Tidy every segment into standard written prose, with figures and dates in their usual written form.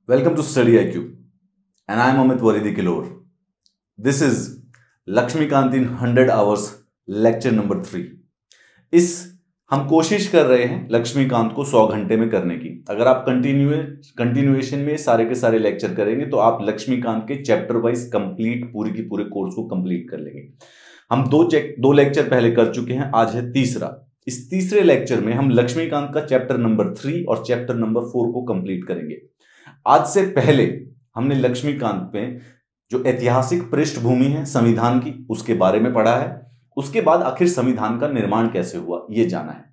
Welcome to Study IQ, and I am Amit Waridi Kilor. This is Laxmikanth in 100 hours lecture number 3. हम कोशिश कर रहे हैं लक्ष्मीकांत को 100 घंटे में करने की. अगर आप कंटिन्यूएशन में सारे के सारे लेक्चर करेंगे तो आप लक्ष्मीकांत के चैप्टर वाइज कंप्लीट पूरी की पूरे कोर्स को कंप्लीट कर लेंगे. हम दो लेक्चर पहले कर चुके हैं, आज है तीसरा. इस तीसरे लेक्चर में हम लक्ष्मीकांत का चैप्टर नंबर 3 और चैप्टर नंबर 4 को कंप्लीट करेंगे. आज से पहले हमने लक्ष्मीकांत में जो ऐतिहासिक पृष्ठभूमि है संविधान की उसके बारे में पढ़ा है. उसके बाद आखिर संविधान का निर्माण कैसे हुआ यह जाना है.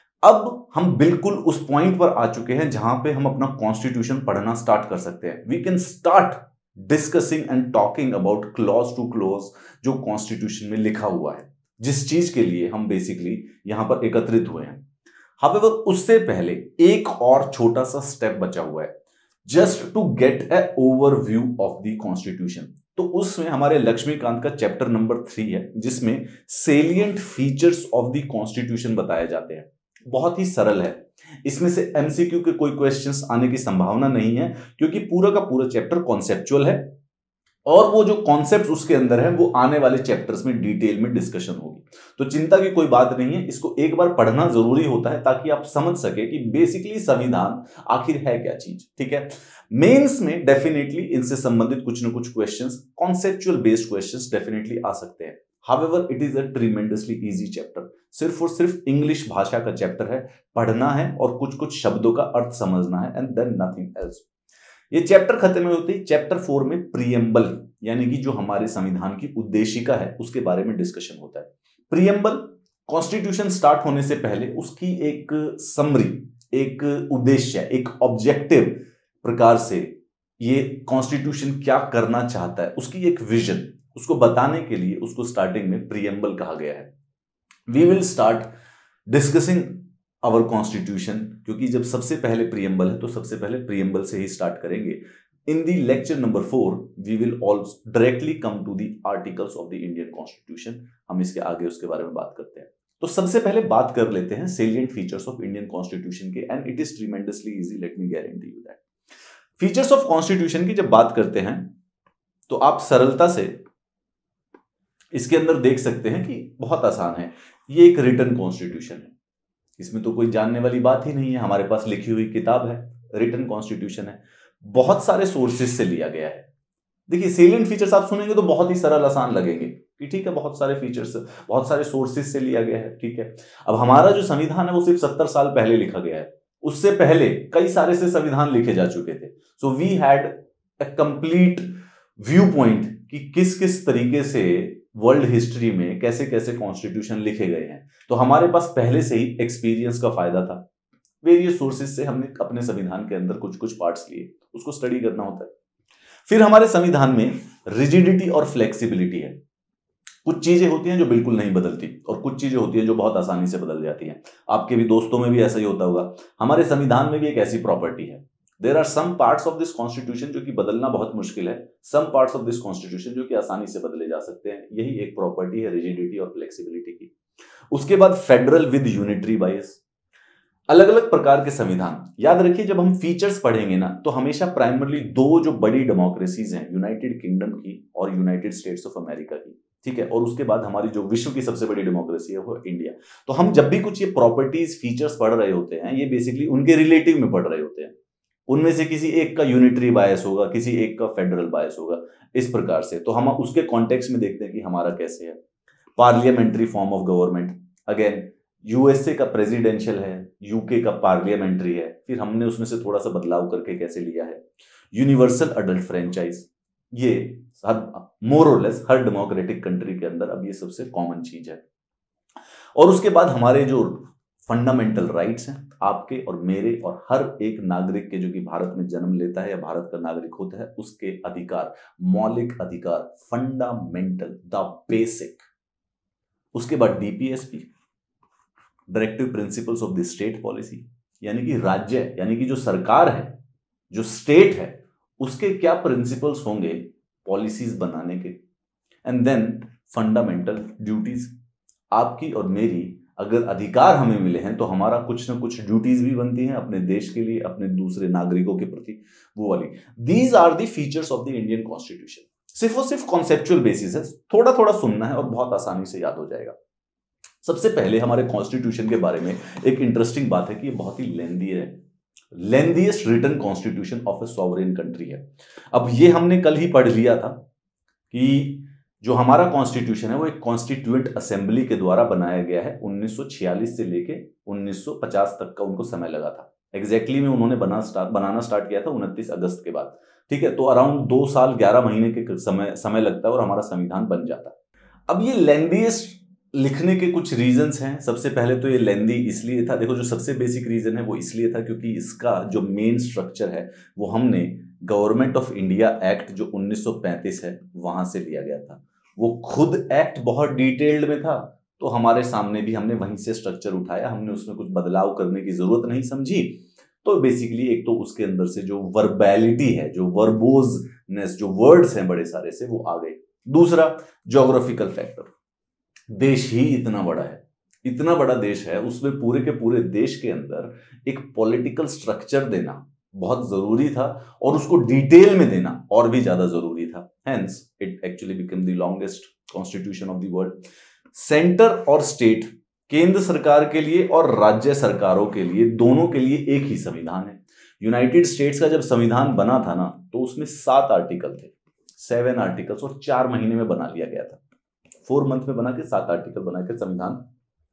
अब हम बिल्कुल उस पॉइंट पर आ चुके हैं जहां पे हम अपना कॉन्स्टिट्यूशन पढ़ना स्टार्ट कर सकते हैं. We can start discussing and talking about clause to clause जो कॉन्स्टिट्यूशन में लिखा हुआ है, जिस चीज के लिए हम बेसिकली यहां पर एकत्रित हुए हैं. हाउएवर उससे पहले एक और छोटा सा स्टेप बचा हुआ है, just to get a overview of the constitution. तो उसमें हमारे लक्ष्मीकांत का चैप्टर नंबर 3 है जिसमें salient features of the constitution बताए जाते हैं. बहुत ही सरल है, इसमें से एमसीक्यू के कोई क्वेश्चंस आने की संभावना नहीं है क्योंकि पूरा का पूरा चैप्टर कॉन्सेप्चुअल है और वो जो कॉन्सेप्ट्स उसके अंदर है वो आने वाले चैप्टर्स में डिटेल में डिस्कशन होगी. तो चिंता की कोई बात नहीं है, इसको एक बार पढ़ना जरूरी होता है ताकि आप समझ सके कि बेसिकली संविधान आखिर है क्या चीज. ठीक है, मेंस में डेफिनेटली इनसे संबंधित कुछ ना कुछ questions, conceptual based questions definitely आ सकते हैं. However it is a tremendously easy chapter. सिर्फ और सिर्फ इंग्लिश भाषा का चैप्टर है, पढ़ना है और कुछ कुछ शब्दों का अर्थ समझना है एंड देन नथिंग एल्स. ये चैप्टर खत्म होते ही चैप्टर 4 में प्रीएम्बल यानी कि जो हमारे संविधान की उद्देशिका है उसके बारे में डिस्कशन होता है. प्रीएम्बल कॉन्स्टिट्यूशन स्टार्ट होने से पहले उसकी एक समरी, एक उद्देश्य, एक ऑब्जेक्टिव प्रकार से ये कॉन्स्टिट्यूशन क्या करना चाहता है उसकी एक विजन, उसको बताने के लिए उसको स्टार्टिंग में प्रीएम्बल कहा गया है. We will start discussing our constitution क्योंकि जब सबसे पहले प्रीएम्बल है तो सबसे पहले प्रीएम्बल से ही स्टार्ट करेंगे. In the lecture number 4 we will also directly come to the articles of the Indian constitution. हम इसके आगे उसके बारे में बात करते हैं. तो सबसे पहले बात कर लेते हैं salient features of Indian constitution के, and it is tremendously easy, let me guarantee you that. Features of constitution की जब बात करते हैं तो आप सरलता से इसके अंदर देख सकते हैं कि बहुत आसान है. ये एक रिटन कॉन्स्टिट्यूशन है, इसमें तो कोई जानने वाली बात ही नहीं है. हमारे पास लिखी हुई किताब है, रिटन कॉन्स्टिट्यूशन है, बहुत सारे सोर्सेज से लिया गया है. देखिए सेलिएंट फीचर्स आप सुनेंगे तो बहुत ही सरल आसान लगेंगे कि ठीक है बहुत सारे फीचर्स, बहुत सारे सोर्सेज से लिया गया है. ठीक है, अब हमारा जो संविधान है वो सिर्फ 70 साल पहले लिखा गया है, उससे पहले कई सारे से संविधान लिखे जा चुके थे. So we had a complete view point कि किस किस तरीके से वर्ल्ड हिस्ट्री में कैसे कैसे कॉन्स्टिट्यूशन लिखे गए हैं. तो हमारे पास पहले से ही एक्सपीरियंस का फायदा था. वेरियस सोर्सेज से हमने अपने संविधान के अंदर कुछ कुछ पार्ट्स लिए, उसको स्टडी करना होता है. फिर हमारे संविधान में रिजिडिटी और फ्लेक्सिबिलिटी है. कुछ चीजें होती हैं जो बिल्कुल नहीं बदलती और कुछ चीजें होती हैं जो बहुत आसानी से बदल जाती हैं. आपके भी दोस्तों में भी ऐसा ही होता होगा. हमारे संविधान में भी एक ऐसी प्रॉपर्टी है. There are some parts of this constitution जो कि बदलना बहुत मुश्किल है, some parts of this constitution जो कि आसानी से बदले जा सकते हैं. यही एक प्रॉपर्टी है रिजिडिटी और फ्लेक्सिबिलिटी की. उसके बाद फेडरल विद यूनिटरी बायस. अलग अलग प्रकार के संविधान. याद रखिए जब हम फीचर्स पढ़ेंगे ना तो हमेशा प्राइमरली दो जो बड़ी डेमोक्रेसीज हैं, यूनाइटेड किंगडम की और यूनाइटेड स्टेट्स ऑफ अमेरिका की. ठीक है, और उसके बाद हमारी जो विश्व की सबसे बड़ी डेमोक्रेसी है वो इंडिया. तो हम जब भी कुछ ये प्रॉपर्टीज फीचर्स पढ़ रहे होते हैं ये बेसिकली उनके रिलेटिव में पढ़ रहे होते हैं. उनमें से किसी एक का यूनिटरी बायस होगा, किसी एक का फेडरल बायस होगा, इस प्रकार से. तो हम उसके कॉन्टेक्स्ट में देखते हैं कि हमारा कैसे है. Parliamentary form of government, again USA का प्रेसिडेंशियल है, यूके का पार्लियामेंट्री है, फिर हमने उसमें से थोड़ा सा बदलाव करके कैसे लिया है. यूनिवर्सल अडल्ट फ्रेंचाइज, ये मोर और लेस हर डेमोक्रेटिक कंट्री के अंदर अब ये सबसे कॉमन चीज है. और उसके बाद हमारे जो फंडामेंटल राइट्स हैं आपके और मेरे और हर एक नागरिक के जो कि भारत में जन्म लेता है या भारत का नागरिक होता है उसके अधिकार, मौलिक अधिकार, फंडामेंटल, द बेसिक. उसके बाद DPSP, directive principles of the state policy, यानी कि राज्य यानी कि जो सरकार है, जो स्टेट है, उसके क्या प्रिंसिपल्स होंगे पॉलिसीज बनाने के. एंड देन फंडामेंटल ड्यूटीज, आपकी और मेरी अगर अधिकार हमें मिले हैं तो हमारा कुछ ना कुछ ड्यूटीज भी बनती हैं अपने देश के लिए, अपने दूसरे नागरिकों के प्रति, वो वाली। These are the features of the Indian constitution. सिर्फ और सिर्फ कॉन्सेप्चुअल बेसिस है, थोड़ा थोड़ा सुनना है और बहुत आसानी से याद हो जाएगा। सबसे पहले हमारे कॉन्स्टिट्यूशन के बारे में एक इंटरेस्टिंग बात है कि ये बहुत ही लेंदी है, lengthiest written constitution of a sovereign country है। अब ये हमने कल ही पढ़ लिया था कि जो हमारा कॉन्स्टिट्यूशन है वो एक कॉन्स्टिट्यूएंट असेंबली के द्वारा बनाया गया है। 1946 से लेके 1950 तक का उनको समय लगा था। एग्जैक्टली में उन्होंने बनाना स्टार्ट किया था 29 अगस्त के बाद, ठीक है। तो अराउंड 2 साल 11 महीने के समय लगता है और हमारा संविधान बन जाता है। अब ये लेंदीएस्ट लिखने के कुछ रीजंस हैं। सबसे पहले तो ये लेंदी इसलिए था, देखो जो सबसे बेसिक रीजन है वो इसलिए था क्योंकि इसका जो मेन स्ट्रक्चर है वो हमने गवर्नमेंट ऑफ इंडिया एक्ट जो 1935 है वहां से लिया गया था। वो खुद एक्ट बहुत डिटेल्ड में था, तो हमारे सामने भी हमने वहीं से स्ट्रक्चर उठाया, हमने उसमें कुछ बदलाव करने की जरूरत नहीं समझी। तो बेसिकली एक तो उसके अंदर से जो वर्बैलिटी है, जो वर्बोजनेस, जो वर्ड्स हैं बड़े सारे से वो आ गए। दूसरा ज्योग्राफिकल फैक्टर, देश ही इतना बड़ा है, इतना बड़ा देश है, उसमें पूरे के पूरे देश के अंदर एक पॉलिटिकल स्ट्रक्चर देना बहुत जरूरी था और उसको डिटेल में देना और भी ज्यादा जरूरी था। Hence it actually become the longest constitution of the world. Centre और स्टेट, केंद्र सरकार के लिए और राज्य सरकारों के लिए, दोनों के लिए एक ही संविधान है। यूनाइटेड स्टेट्स का जब संविधान बना था ना तो उसमें 7 आर्टिकल थे, 7 आर्टिकल्स, और 4 महीने में बना लिया गया था। 4 मंथ में बना के 7 आर्टिकल बना के संविधान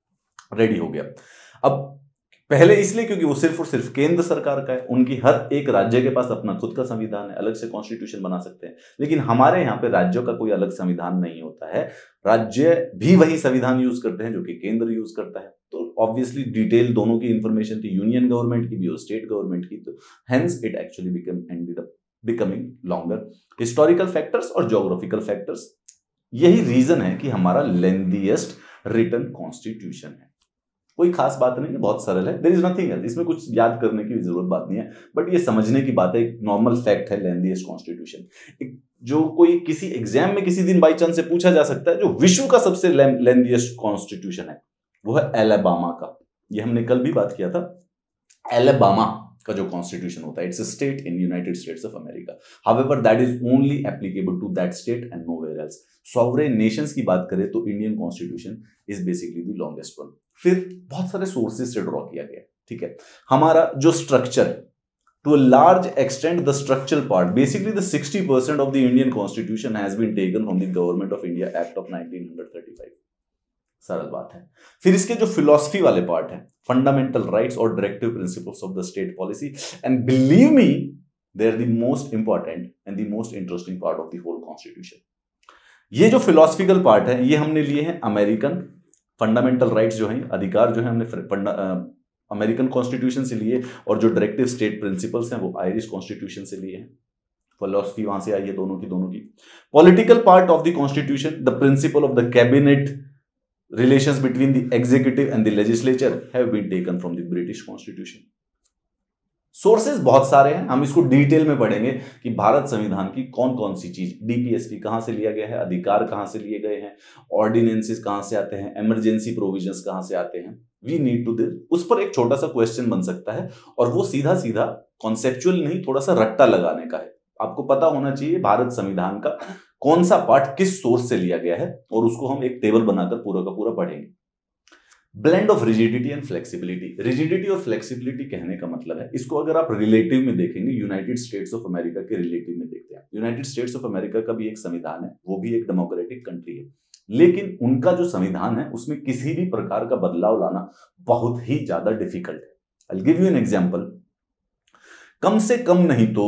रेडी हो गया। अब पहले इसलिए क्योंकि वो सिर्फ और सिर्फ केंद्र सरकार का है, उनकी हर एक राज्य के पास अपना खुद का संविधान है, अलग से कॉन्स्टिट्यूशन बना सकते हैं। लेकिन हमारे यहाँ पे राज्यों का कोई अलग संविधान नहीं होता है, राज्य भी वही संविधान यूज करते हैं जो कि केंद्र यूज करता है। तो ऑब्वियसली डिटेल दोनों की इंफॉर्मेशन थी, यूनियन गवर्नमेंट की भी और स्टेट गवर्नमेंट की, तो hence it actually ended up becoming longer. Historical factors और ज्योग्राफिकल फैक्टर्स, यही रीजन है कि हमारा लेंदीएस्ट रिटन कॉन्स्टिट्यूशन है। कोई खास बात नहीं है, बहुत सरल है, देयर इज नथिंग एल्स, इसमें कुछ याद करने की जरूरत बात नहीं है, बट ये समझने की बात है, एक नॉर्मल फैक्ट है लेंदीएस्ट कॉन्स्टिट्यूशन। जो कोई किसी एग्जाम में किसी दिन बाई चांस से पूछा जा सकता है, जो विश्व का सबसे लेंदीएस्ट कॉन्स्टिट्यूशन है वो है अलाबामा का। ये हमने कल भी बात किया था। अलाबामा का जो कॉन्स्टिट्यूशन होता है, it's a state in United States of America, however that is only applicable to that state and nowhere else. Sovereign nations की बात करें तो Indian constitution is basically the longest one. फिर बहुत सारे सोर्सेज से ड्रॉ किया गया, ठीक है। हमारा जो structure, to a large extent the structural part, basically the 60% of the Indian constitution has been taken from the government of India act of 1935। सरल बात है। फिर इसके जो फिलॉसफी वाले पार्ट है, फंडामेंटल राइट्स और directive principles of the state policy, and believe me they are the most important and the most interesting part of the whole constitution. ये जो फिलोसफिकल पार्ट है ये हमने लिए हैं अमेरिकन फंडामेंटल राइट्स, जो है अधिकार जो है हमने अमेरिकन कॉन्स्टिट्यूशन से लिए, और जो डायरेक्टिव स्टेट प्रिंसिपल्स हैं वो आयरिश कॉन्स्टिट्यूशन से लिए हैं। फिलोसफी वहां से आई है दोनों की। Political part of the constitution, the principle of the cabinet, relations between the executive and the legislature have been taken from the British Constitution. Sources बहुत सारे हैं, हम इसको डिटेल में पढ़ेंगे कि भारत संविधान की कौन कौन सी चीज, डीपीएसपी कहां से लिया गया है, अधिकार कहां से लिए गए हैं, ऑर्डिनेंसेस कहां से आते हैं, इमरजेंसी प्रोविजंस कहां से आते हैं, वी नीड टू दिस। उस पर एक छोटा सा क्वेश्चन बन सकता है और वो सीधा सीधा कॉन्सेप्चुअल नहीं, थोड़ा सा रट्टा लगाने का है। आपको पता होना चाहिए भारत संविधान का कौन सा पार्ट किस सोर्स से लिया गया है, और उसको हम एक टेबल बनाकर पूरा का पूरा पढ़ेंगे। Blend of rigidity and flexibility. Rigidity और फ्लेक्सिबिलिटी कहने का मतलब है, इसको अगर आप रिलेटिव में देखेंगे, यूनाइटेड स्टेट्स ऑफ अमेरिका के रिलेटिव में देखते हैं, यूनाइटेड स्टेट्स ऑफ अमेरिका का भी एक संविधान है, वो भी एक डेमोक्रेटिक कंट्री है, लेकिन उनका जो संविधान है उसमें किसी भी प्रकार का बदलाव लाना बहुत ही ज्यादा डिफिकल्ट है। I will give you an example. कम से कम नहीं तो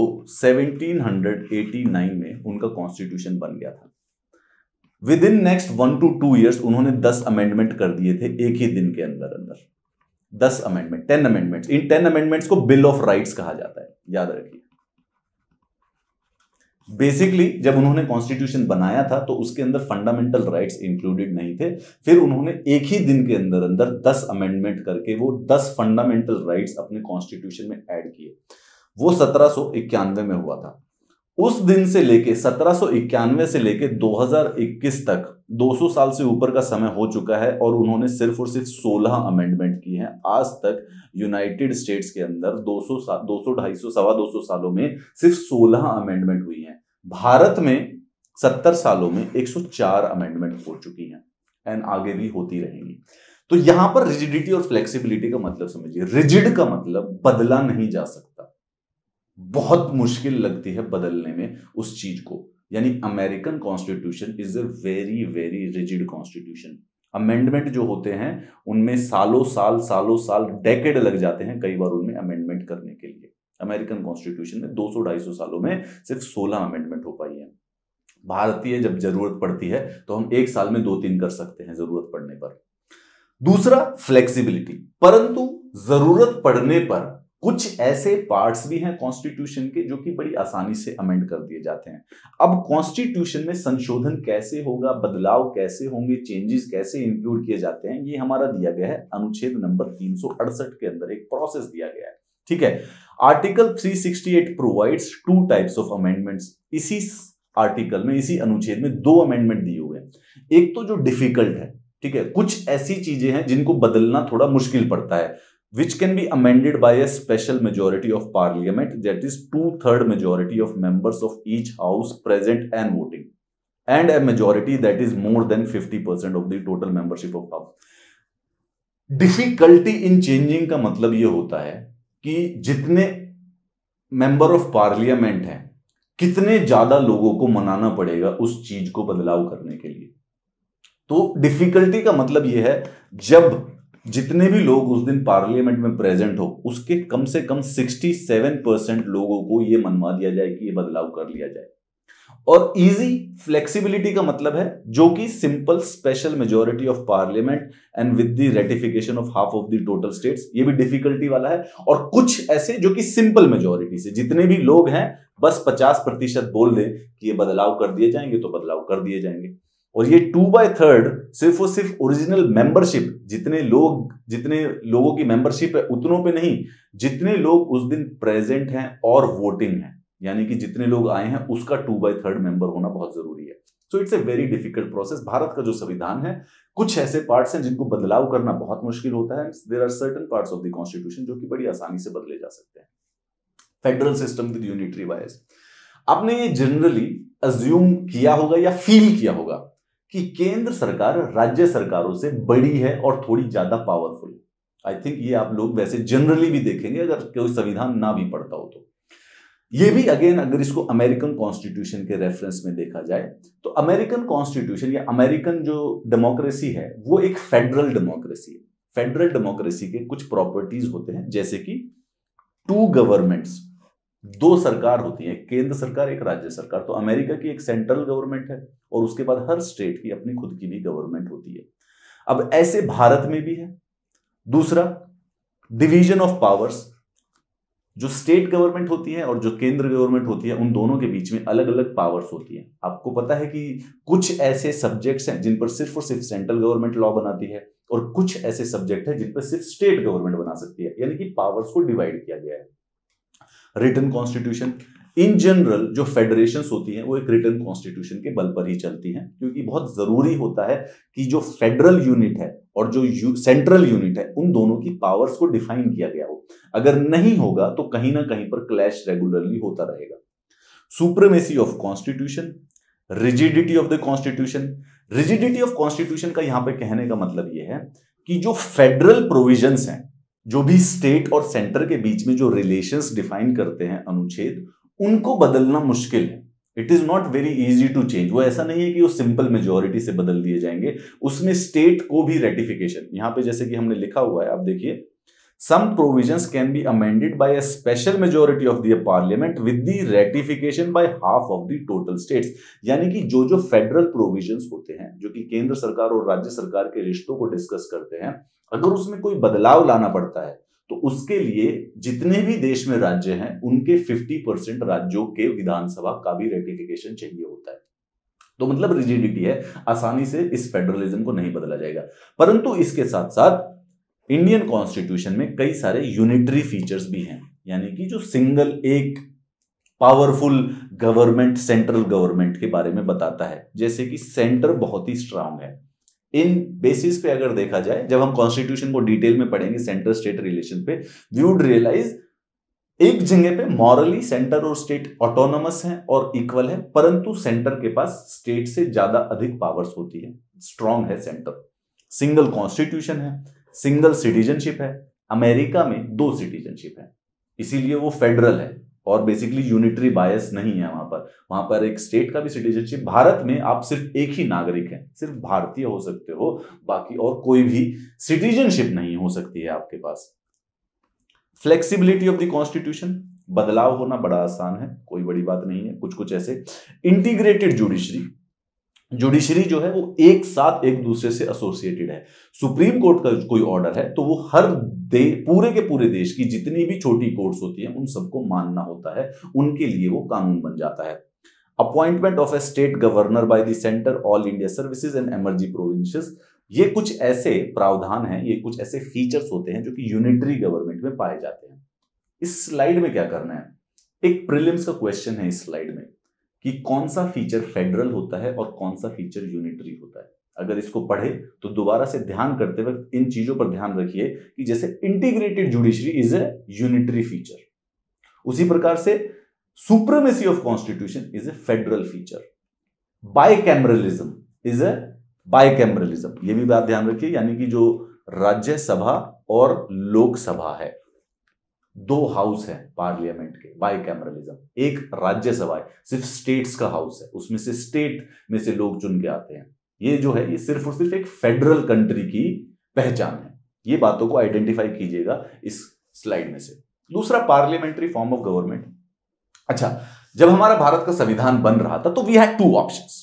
1789 में उनका कॉन्स्टिट्यूशन बन गया था। Within next 1 to 2 years उन्होंने 10 अमेंडमेंट कर दिए थे एक ही दिन के अंदर 10 अमेंडमेंट, 10 अमेंडमेंट्स। इन 10 अमेंडमेंट्स को बिल ऑफ राइट्स कहा जाता है, याद रखिए। बेसिकली जब उन्होंने कॉन्स्टिट्यूशन बनाया था तो उसके अंदर फंडामेंटल राइट्स इंक्लूडेड नहीं थे, फिर उन्होंने एक ही दिन के अंदर अंदर 10 अमेंडमेंट करके वो 10 फंडामेंटल राइट्स अपने कॉन्स्टिट्यूशन में ऐड किए। वो 1791 में हुआ था। उस दिन से लेके 1791 से लेके 2021 तक 200 साल से ऊपर का समय हो चुका है और उन्होंने सिर्फ और सिर्फ 16 अमेंडमेंट की हैं। आज तक यूनाइटेड स्टेट्स के अंदर 200 250 सवा 200 सालों में सिर्फ 16 अमेंडमेंट हुई हैं। भारत में 70 सालों में 104 अमेंडमेंट हो चुकी हैं एंड आगे भी होती रहेंगी। तो यहां पर रिजिडिटी और फ्लेक्सिबिलिटी का मतलब समझिए। रिजिड का मतलब बदला नहीं जा सकता, बहुत मुश्किल लगती है बदलने में उस चीज को, यानी American constitution is a very very rigid constitution. Amendment जो होते हैं उनमें सालों साल डेकेड लग जाते हैं कई बार उनमें अमेंडमेंट करने के लिए। अमेरिकन कॉन्स्टिट्यूशन में 200-250 सालों में सिर्फ 16 अमेंडमेंट हो पाई है। भारतीय जब जरूरत पड़ती है तो हम एक साल में 2-3 कर सकते हैं जरूरत पड़ने पर। दूसरा फ्लेक्सिबिलिटी, परंतु जरूरत पड़ने पर कुछ ऐसे पार्ट्स भी हैं कॉन्स्टिट्यूशन के जो कि बड़ी आसानी से अमेंड कर दिए जाते हैं। अब कॉन्स्टिट्यूशन में संशोधन कैसे होगा, बदलाव कैसे होंगे, चेंजेस कैसे इंक्लूड किए जाते हैं, ये हमारा दिया गया है अनुच्छेद नंबर 368 के अंदर एक प्रोसेस दिया गया है। ठीक है, article 368 provides 2 types of amendments. इसी आर्टिकल में, इसी अनुच्छेद में 2 अमेंडमेंट दिए हुए हैं। एक तो जो डिफिकल्ट है, ठीक है, कुछ ऐसी चीजें हैं जिनको बदलना थोड़ा मुश्किल पड़ता है, which can be amended by a special majority of parliament, that is 2/3 majority of members of each house present and voting, and a majority that is more than 50% of the total membership of house. Difficulty in changing का मतलब ये होता है कि जितने member of parliament हैं, कितने ज्यादा लोगों को मनाना पड़ेगा उस चीज को बदलाव करने के लिए। तो डिफिकल्टी का मतलब यह है जब जितने भी लोग उस दिन पार्लियामेंट में प्रेजेंट हो उसके कम से कम 67% लोगों को यह मनवा दिया जाए कि यह बदलाव कर लिया जाए। और इजी फ्लेक्सिबिलिटी का मतलब है जो कि simple special majority of parliament and with the ratification of half of the total states, ये भी डिफिकल्टी वाला है। और कुछ ऐसे जो कि सिंपल मेजॉरिटी से जितने भी लोग हैं बस 50% बोल दें कि ये बदलाव कर दिए जाएंगे तो बदलाव कर दिए जाएंगे। और ये 2/3 सिर्फ और सिर्फ ओरिजिनल मेंबरशिप, जितने लोगों की मेंबरशिप है उतनों पे नहीं, जितने लोग उस दिन प्रेजेंट हैं और वोटिंग है, यानी कि जितने लोग आए हैं उसका 2/3 मेंबर होना बहुत जरूरी है। So it's a very difficult process. Bharat का जो संविधान है कुछ ऐसे पार्ट्स हैं जिनको बदलाव करना बहुत मुश्किल होता है। There are certain parts of the constitution जो कि बड़ी आसानी से बदले जा सकते हैं। Federal system with unitary bias, आपने ये जनरली अज्यूम किया होगा या फील किया होगा कि केंद्र सरकार राज्य सरकारों से बड़ी है और थोड़ी ज्यादा पावरफुल। आई थिंक ये आप लोग वैसे जनरली भी देखेंगे अगर कोई संविधान ना भी पढ़ता हो तो। ये भी अगेन अगर इसको अमेरिकन कॉन्स्टिट्यूशन के रेफरेंस में देखा जाए तो अमेरिकन कॉन्स्टिट्यूशन या अमेरिकन जो डेमोक्रेसी है वो एक फेडरल डेमोक्रेसी है। फेडरल डेमोक्रेसी के कुछ प्रॉपर्टीज होते हैं जैसे कि 2 गवर्नमेंट्स, 2 सरकार होती है, केंद्र सरकार एक राज्य सरकार। तो अमेरिका की एक सेंट्रल गवर्नमेंट है और उसके बाद हर स्टेट की अपनी खुद की भी गवर्नमेंट होती है। अब ऐसे भारत में भी है। दूसरा, डिवीजन ऑफ पावर्स, जो स्टेट गवर्नमेंट होती है और जो केंद्र गवर्नमेंट होती है उन दोनों के बीच में अलग अलग पावर्स होती है। आपको पता है कि कुछ ऐसे सब्जेक्ट्स हैं जिन पर सिर्फ और सिर्फ सेंट्रल गवर्नमेंट लॉ बनाती है और कुछ ऐसे सब्जेक्ट हैं जिन पर सिर्फ स्टेट गवर्नमेंट बना सकती है, यानी कि पावर्स को डिवाइड किया गया है। रिटन कॉन्स्टिट्यूशन, इन जनरल जो फेडरेशंस होती हैं वो एक रिटन कॉन्स्टिट्यूशन के बल पर ही चलती हैं, क्योंकि बहुत जरूरी होता है कि जो फेडरल यूनिट है और जो सेंट्रल यूनिट है उन दोनों की पावर्स को डिफाइन किया गया हो। अगर नहीं होगा तो कहीं ना कहीं पर क्लैश रेगुलरली होता रहेगा। Supremacy of constitution, rigidity of the constitution. Rigidity of constitution का यहां पे कहने का मतलब यह है कि जो फेडरल प्रोविजंस हैं, जो भी स्टेट और सेंटर के बीच में जो रिलेशंस डिफाइन करते हैं अनुच्छेद, उनको बदलना मुश्किल है। It is not very easy to change. वो ऐसा नहीं है कि वो सिंपल मेजॉरिटी से बदल दिए जाएंगे, उसमें स्टेट को भी रेटिफिकेशन, यहां पे जैसे कि हमने लिखा हुआ है, आप देखिए, some provisions can be amended by a special majority of the parliament with the ratification by half of the total states। यानी कि जो फेडरल प्रोविजंस होते हैं जो कि केंद्र सरकार और राज्य सरकार के रिश्तों को डिस्कस करते हैं, अगर उसमें कोई बदलाव लाना पड़ता है तो उसके लिए जितने भी देश में राज्य हैं उनके 50% राज्यों के विधानसभा का भी रेटिफिकेशन चाहिए होता है। तो मतलब रिजिडिटी है, आसानी से इस फेडरलिज्म को नहीं बदला जाएगा। परंतु इसके साथ साथ इंडियन कॉन्स्टिट्यूशन में कई सारे यूनिटरी फीचर्स भी हैं, यानी कि जो सिंगल एक पावरफुल गवर्नमेंट, सेंट्रल गवर्नमेंट के बारे में बताता है, जैसे कि सेंटर बहुत ही स्ट्रांग है। इन बेसिस पे अगर देखा जाए, जब हम कॉन्स्टिट्यूशन को डिटेल में पढ़ेंगे सेंटर स्टेट रिलेशन पे, वी वुड रियलाइज एक जगह पे मॉरली सेंटर और स्टेट ऑटोनमस है और इक्वल है, परंतु सेंटर के पास स्टेट से ज्यादा अधिक पावर्स होती है, स्ट्रांग है सेंटर। सिंगल कॉन्स्टिट्यूशन है, सिंगल सिटीजनशिप है, अमेरिका में 2 सिटीजनशिप है, इसीलिए वो फेडरल है और बेसिकली यूनिटरी बायस नहीं है वहां पर एक स्टेट का भी सिटीजनशिप। भारत में आप सिर्फ एक ही नागरिक हैं, सिर्फ भारतीय हो सकते हो, बाकी और कोई भी सिटीजनशिप नहीं हो सकती है आपके पास। फ्लेक्सिबिलिटी ऑफ द कॉन्स्टिट्यूशन, बदलाव होना बड़ा आसान है, कोई बड़ी बात नहीं है। कुछ कुछ ऐसे इंटीग्रेटेड जुडिशरी जो है वो एक साथ एक दूसरे से एसोसिएटेड है। सुप्रीम कोर्ट का कोई ऑर्डर है तो वो हर पूरे के पूरे देश की जितनी भी छोटी कोर्ट्स होती हैं उन सबको मानना होता है, उनके लिए वो कानून बन जाता है। Appointment of a state governor by the centre, all India services and emergency provisions, ये कुछ ऐसे प्रावधान हैं, ये कुछ ऐसे फीचर्स होते हैं जो कि यूनिटरी गवर्नमेंट में पाए जाते हैं। इस स्लाइड में क्या करना है, एक प्रीलिम्स का क्वेश्चन है इस स्लाइड में कि कौन सा फीचर फेडरल होता है और कौन सा फीचर यूनिटरी होता है। अगर इसको पढ़े तो दोबारा से ध्यान करते वक्त इन चीजों पर ध्यान रखिए कि जैसे integrated judiciary is a unitary feature, उसी प्रकार से supremacy of constitution is a federal feature, bicameralism is a bicameralism, ये भी बात ध्यान रखिए, यानी कि जो राज्यसभा और लोकसभा है, 2 हाउस है पार्लियामेंट के, बाइकैमरलिज्म। एक राज्यसभा है, सिर्फ स्टेट्स का हाउस है, उसमें से स्टेट में से लोग चुन के आते हैं। ये जो है ये सिर्फ और सिर्फ एक फेडरल कंट्री की पहचान है। ये बातों को आइडेंटिफाई कीजिएगा इस स्लाइड में से। दूसरा, पार्लियामेंट्री फॉर्म ऑफ गवर्नमेंट। अच्छा, जब हमारा भारत का संविधान बन रहा था तो वी हैड 2 ऑप्शंस।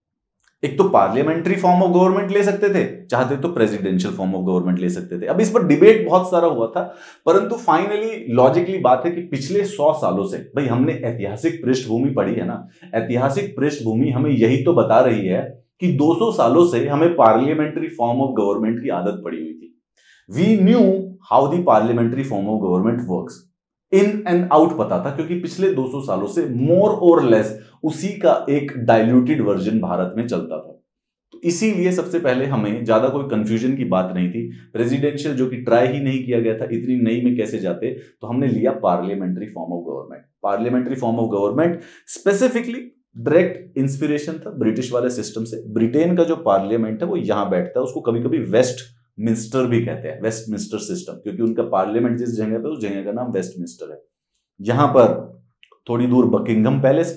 एक तो पार्लियामेंट्री फॉर्म ऑफ गवर्नमेंट ले सकते थे, चाहते तो प्रेसिडेंशियल फॉर्म ऑफ गवर्नमेंट ले सकते थे। अब इस पर डिबेट बहुत सारा हुआ था, परंतु फाइनली लॉजिकली बात है कि पिछले 100 सालों से, भाई हमने ऐतिहासिक पृष्ठभूमि पढ़ी है ना, ऐतिहासिक पृष्ठभूमि हमें यही तो बता रही है कि 200 सालों से हमें पार्लियामेंट्री फॉर्म ऑफ गवर्नमेंट की आदत पड़ी हुई थी। We knew how the parliamentary form of government works, in and out पता था, क्योंकि पिछले 200 सालों से मोर और लेस उसी का एक डाइल्यूटेड वर्जन भारत में चलता था। तो इसीलिए सबसे पहले हमें ज्यादा कोई कंफ्यूजन की बात नहीं थी। प्रेसिडेंशियल जो कि ट्राई ही नहीं किया गया था, इतनी नई में कैसे जाते, तो हमने लिया parliamentary form of government. Parliamentary form of government specifically direct inspiration था ब्रिटिश वाले सिस्टम से। ब्रिटेन का जो पार्लियामेंट है वो यहां बैठता है, उसको कभी कभी वेस्टमिंस्टर भी कहते हैं, वेस्टमिंस्टर सिस्टम, क्योंकि उनका पार्लियामेंट जिस जगह पे उस जगह का नाम वेस्टमिंस्टर है। यहां पर थोड़ी दूर बकिंघम पैलेस,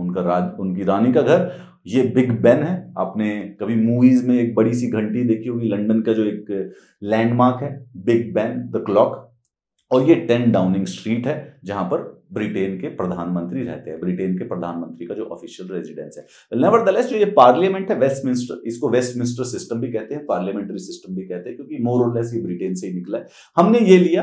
उनकी रानी का घर, ये बिग बेन है। आपने कभी मूवीज में एक बड़ी सी घंटी देखी होगी, लंदन का जो एक लैंडमार्क है, बिग बेन द क्लॉक। और ये 10 डाउनिंग स्ट्रीट है जहां पर ब्रिटेन के प्रधानमंत्री रहते हैं, ब्रिटेन के प्रधानमंत्री का जो ऑफिशियल रेजिडेंस है। नेवरदलेस जो ये पार्लियामेंट है वेस्टमिंस्टर, इसको वेस्टमिंस्टर सिस्टम भी कहते हैं, पार्लियामेंट्री सिस्टम भी कहते हैं, क्योंकि मोर और लेस ये ब्रिटेन से ही निकला है। हमने ये लिया,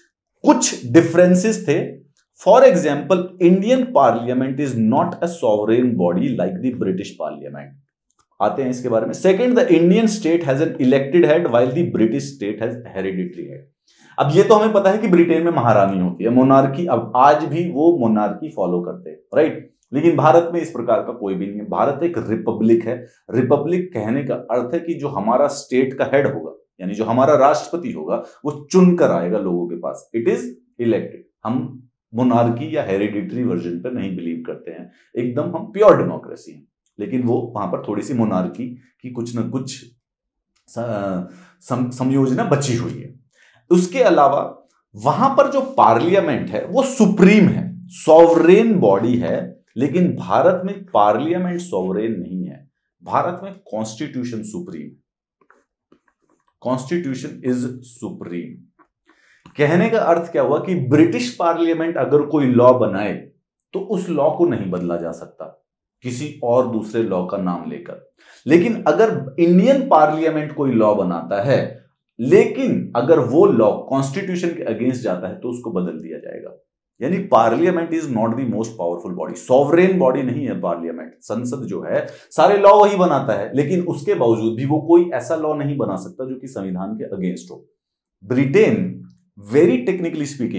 कुछ डिफरेंसेस थे। For example, Indian parliament is not a sovereign body like the British parliament. आते हैं इसके बारे में। Second, the Indian state has an elected head while the British state has hereditary head. अब ये तो हमें पता है कि ब्रिटेन में महारानी होती है, मोनार्की, अब आज भी वो मोनार्की फॉलो करते हैं, राइट। लेकिन भारत में इस प्रकार का कोई भी नहीं है। भारत एक रिपब्लिक है। रिपब्लिक कहने का अर्थ है कि जो हमारा स्टेट का हेड होगा, यानी जो हमारा राष्ट्रपति होगा, वो चुनकर आएगा लोगों के पास, इट इज इलेक्टेड। हम मोनार्की या हेरिडिटरी वर्जन पर नहीं बिलीव करते हैं, एकदम हम प्योर डेमोक्रेसी हैं। लेकिन वो वहां पर थोड़ी सी मोनार्की की कुछ ना कुछ संयोजना बची हुई है। उसके अलावा वहां पर जो पार्लियामेंट है वो सुप्रीम है, सॉवरेन बॉडी है। लेकिन भारत में पार्लियामेंट सॉवरेन नहीं है, भारत में constitution supreme, constitution is supreme. कहने का अर्थ क्या हुआ कि ब्रिटिश पार्लियामेंट अगर कोई लॉ बनाए तो उस लॉ को नहीं बदला जा सकता किसी और दूसरे लॉ का नाम लेकर। लेकिन अगर इंडियन पार्लियामेंट कोई लॉ बनाता है, लेकिन अगर वो लॉ कॉन्स्टिट्यूशन के अगेंस्ट जाता है तो उसको बदल दिया जाएगा। यानी parliament is not the most powerful body, sovereign body नहीं है पार्लियामेंट। संसद जो है सारे लॉ वही बनाता है, लेकिन उसके बावजूद भी वो कोई ऐसा लॉ नहीं बना सकता जो कि संविधान के अगेंस्ट हो। Britain, very technically speaking,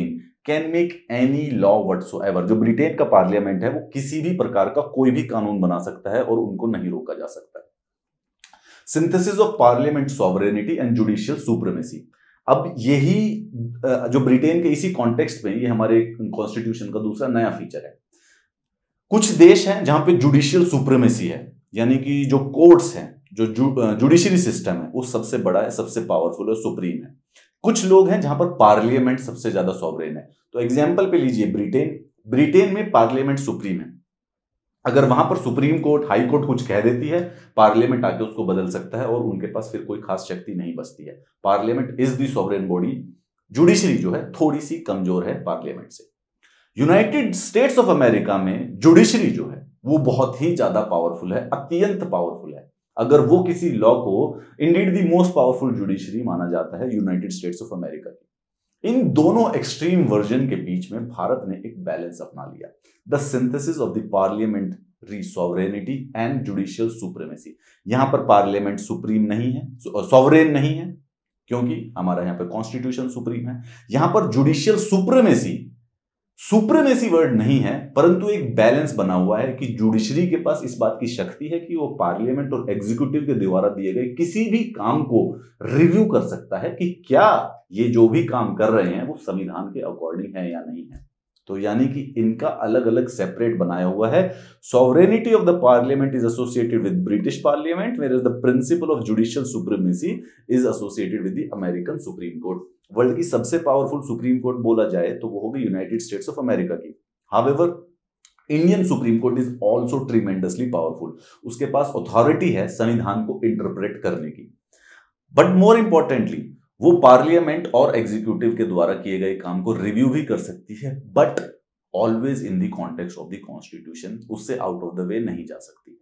can make any law whatsoever. जो ब्रिटेन का पार्लियामेंट है वो किसी भी प्रकार का कोई भी कानून बना सकता है और उनको नहीं रोका जा सकता है। Synthesis of parliament sovereignty and judicial supremacy. अब यही जो ब्रिटेन के इसी कॉन्टेक्स्ट में ये हमारे कॉन्स्टिट्यूशन का दूसरा नया फीचर है। कुछ देश हैं जहां पे जुडिशियल सुप्रीमेसी है, यानी कि जो कोर्ट्स हैं, जो जुडिशरी सिस्टम है वो सबसे बड़ा है, सबसे पावरफुल है, सुप्रीम है। कुछ लोग हैं जहां पर पार्लियामेंट सबसे ज्यादा सॉवरेन है। तो एग्जांपल पे लीजिए ब्रिटेन में पार्लियामेंट सुप्रीम है। अगर वहां पर सुप्रीम कोर्ट, हाई कोर्ट कुछ कह देती है, पार्लियामेंट आके उसको बदल सकता है और उनके पास फिर कोई खास शक्ति नहीं बचती है। Parliament is the sovereign body. Judiciary जो है थोड़ी सी कमजोर है पार्लियामेंट से। यूनाइटेड स्टेट्स ऑफ अमेरिका में जुडिशरी जो है वो बहुत ही ज्यादा पावरफुल है, अत्यंत पावरफुल है। अगर वो किसी लॉ को, indeed the most powerful judiciary माना जाता है यूनाइटेड स्टेट्स ऑफ अमेरिका की। इन दोनों एक्सट्रीम वर्जन के बीच में भारत ने एक बैलेंस अपना लिया, the synthesis of the parliamentary sovereignty and judicial supremacy. यहां पर पार्लियामेंट सुप्रीम नहीं है, सॉवरेन नहीं है, क्योंकि हमारा यहां पर कॉन्स्टिट्यूशन सुप्रीम है। यहां पर जुडिशियल सुप्रीमेसी वर्ड नहीं है, परंतु एक बैलेंस बना हुआ है कि जुडिशरी के पास इस बात की शक्ति है कि वो पार्लियामेंट और एग्जीक्यूटिव के द्वारा दिए गए किसी भी काम को रिव्यू कर सकता है कि क्या ये जो भी काम कर रहे हैं वो संविधान के अकॉर्डिंग है या नहीं है। तो यानी कि इनका अलग अलग सेपरेट बनाया हुआ है। Sovereignty of the parliament is associated with British parliament, where is the principle of judicial supremacy is associated with the American supreme court. World की सबसे पावरफुल सुप्रीम कोर्ट बोला जाए तो वो होगी यूनाइटेड स्टेट्स ऑफ अमेरिका की। However Indian supreme court is also tremendously powerful. उसके पास अथॉरिटी है संविधान को इंटरप्रेट करने की, बट मोर इंपॉर्टेंटली वो पार्लियामेंट और एग्जीक्यूटिव के द्वारा किए गए काम को रिव्यू भी कर सकती है, but always in the context of the constitution, उससे आउट ऑफ द वे नहीं जा सकती।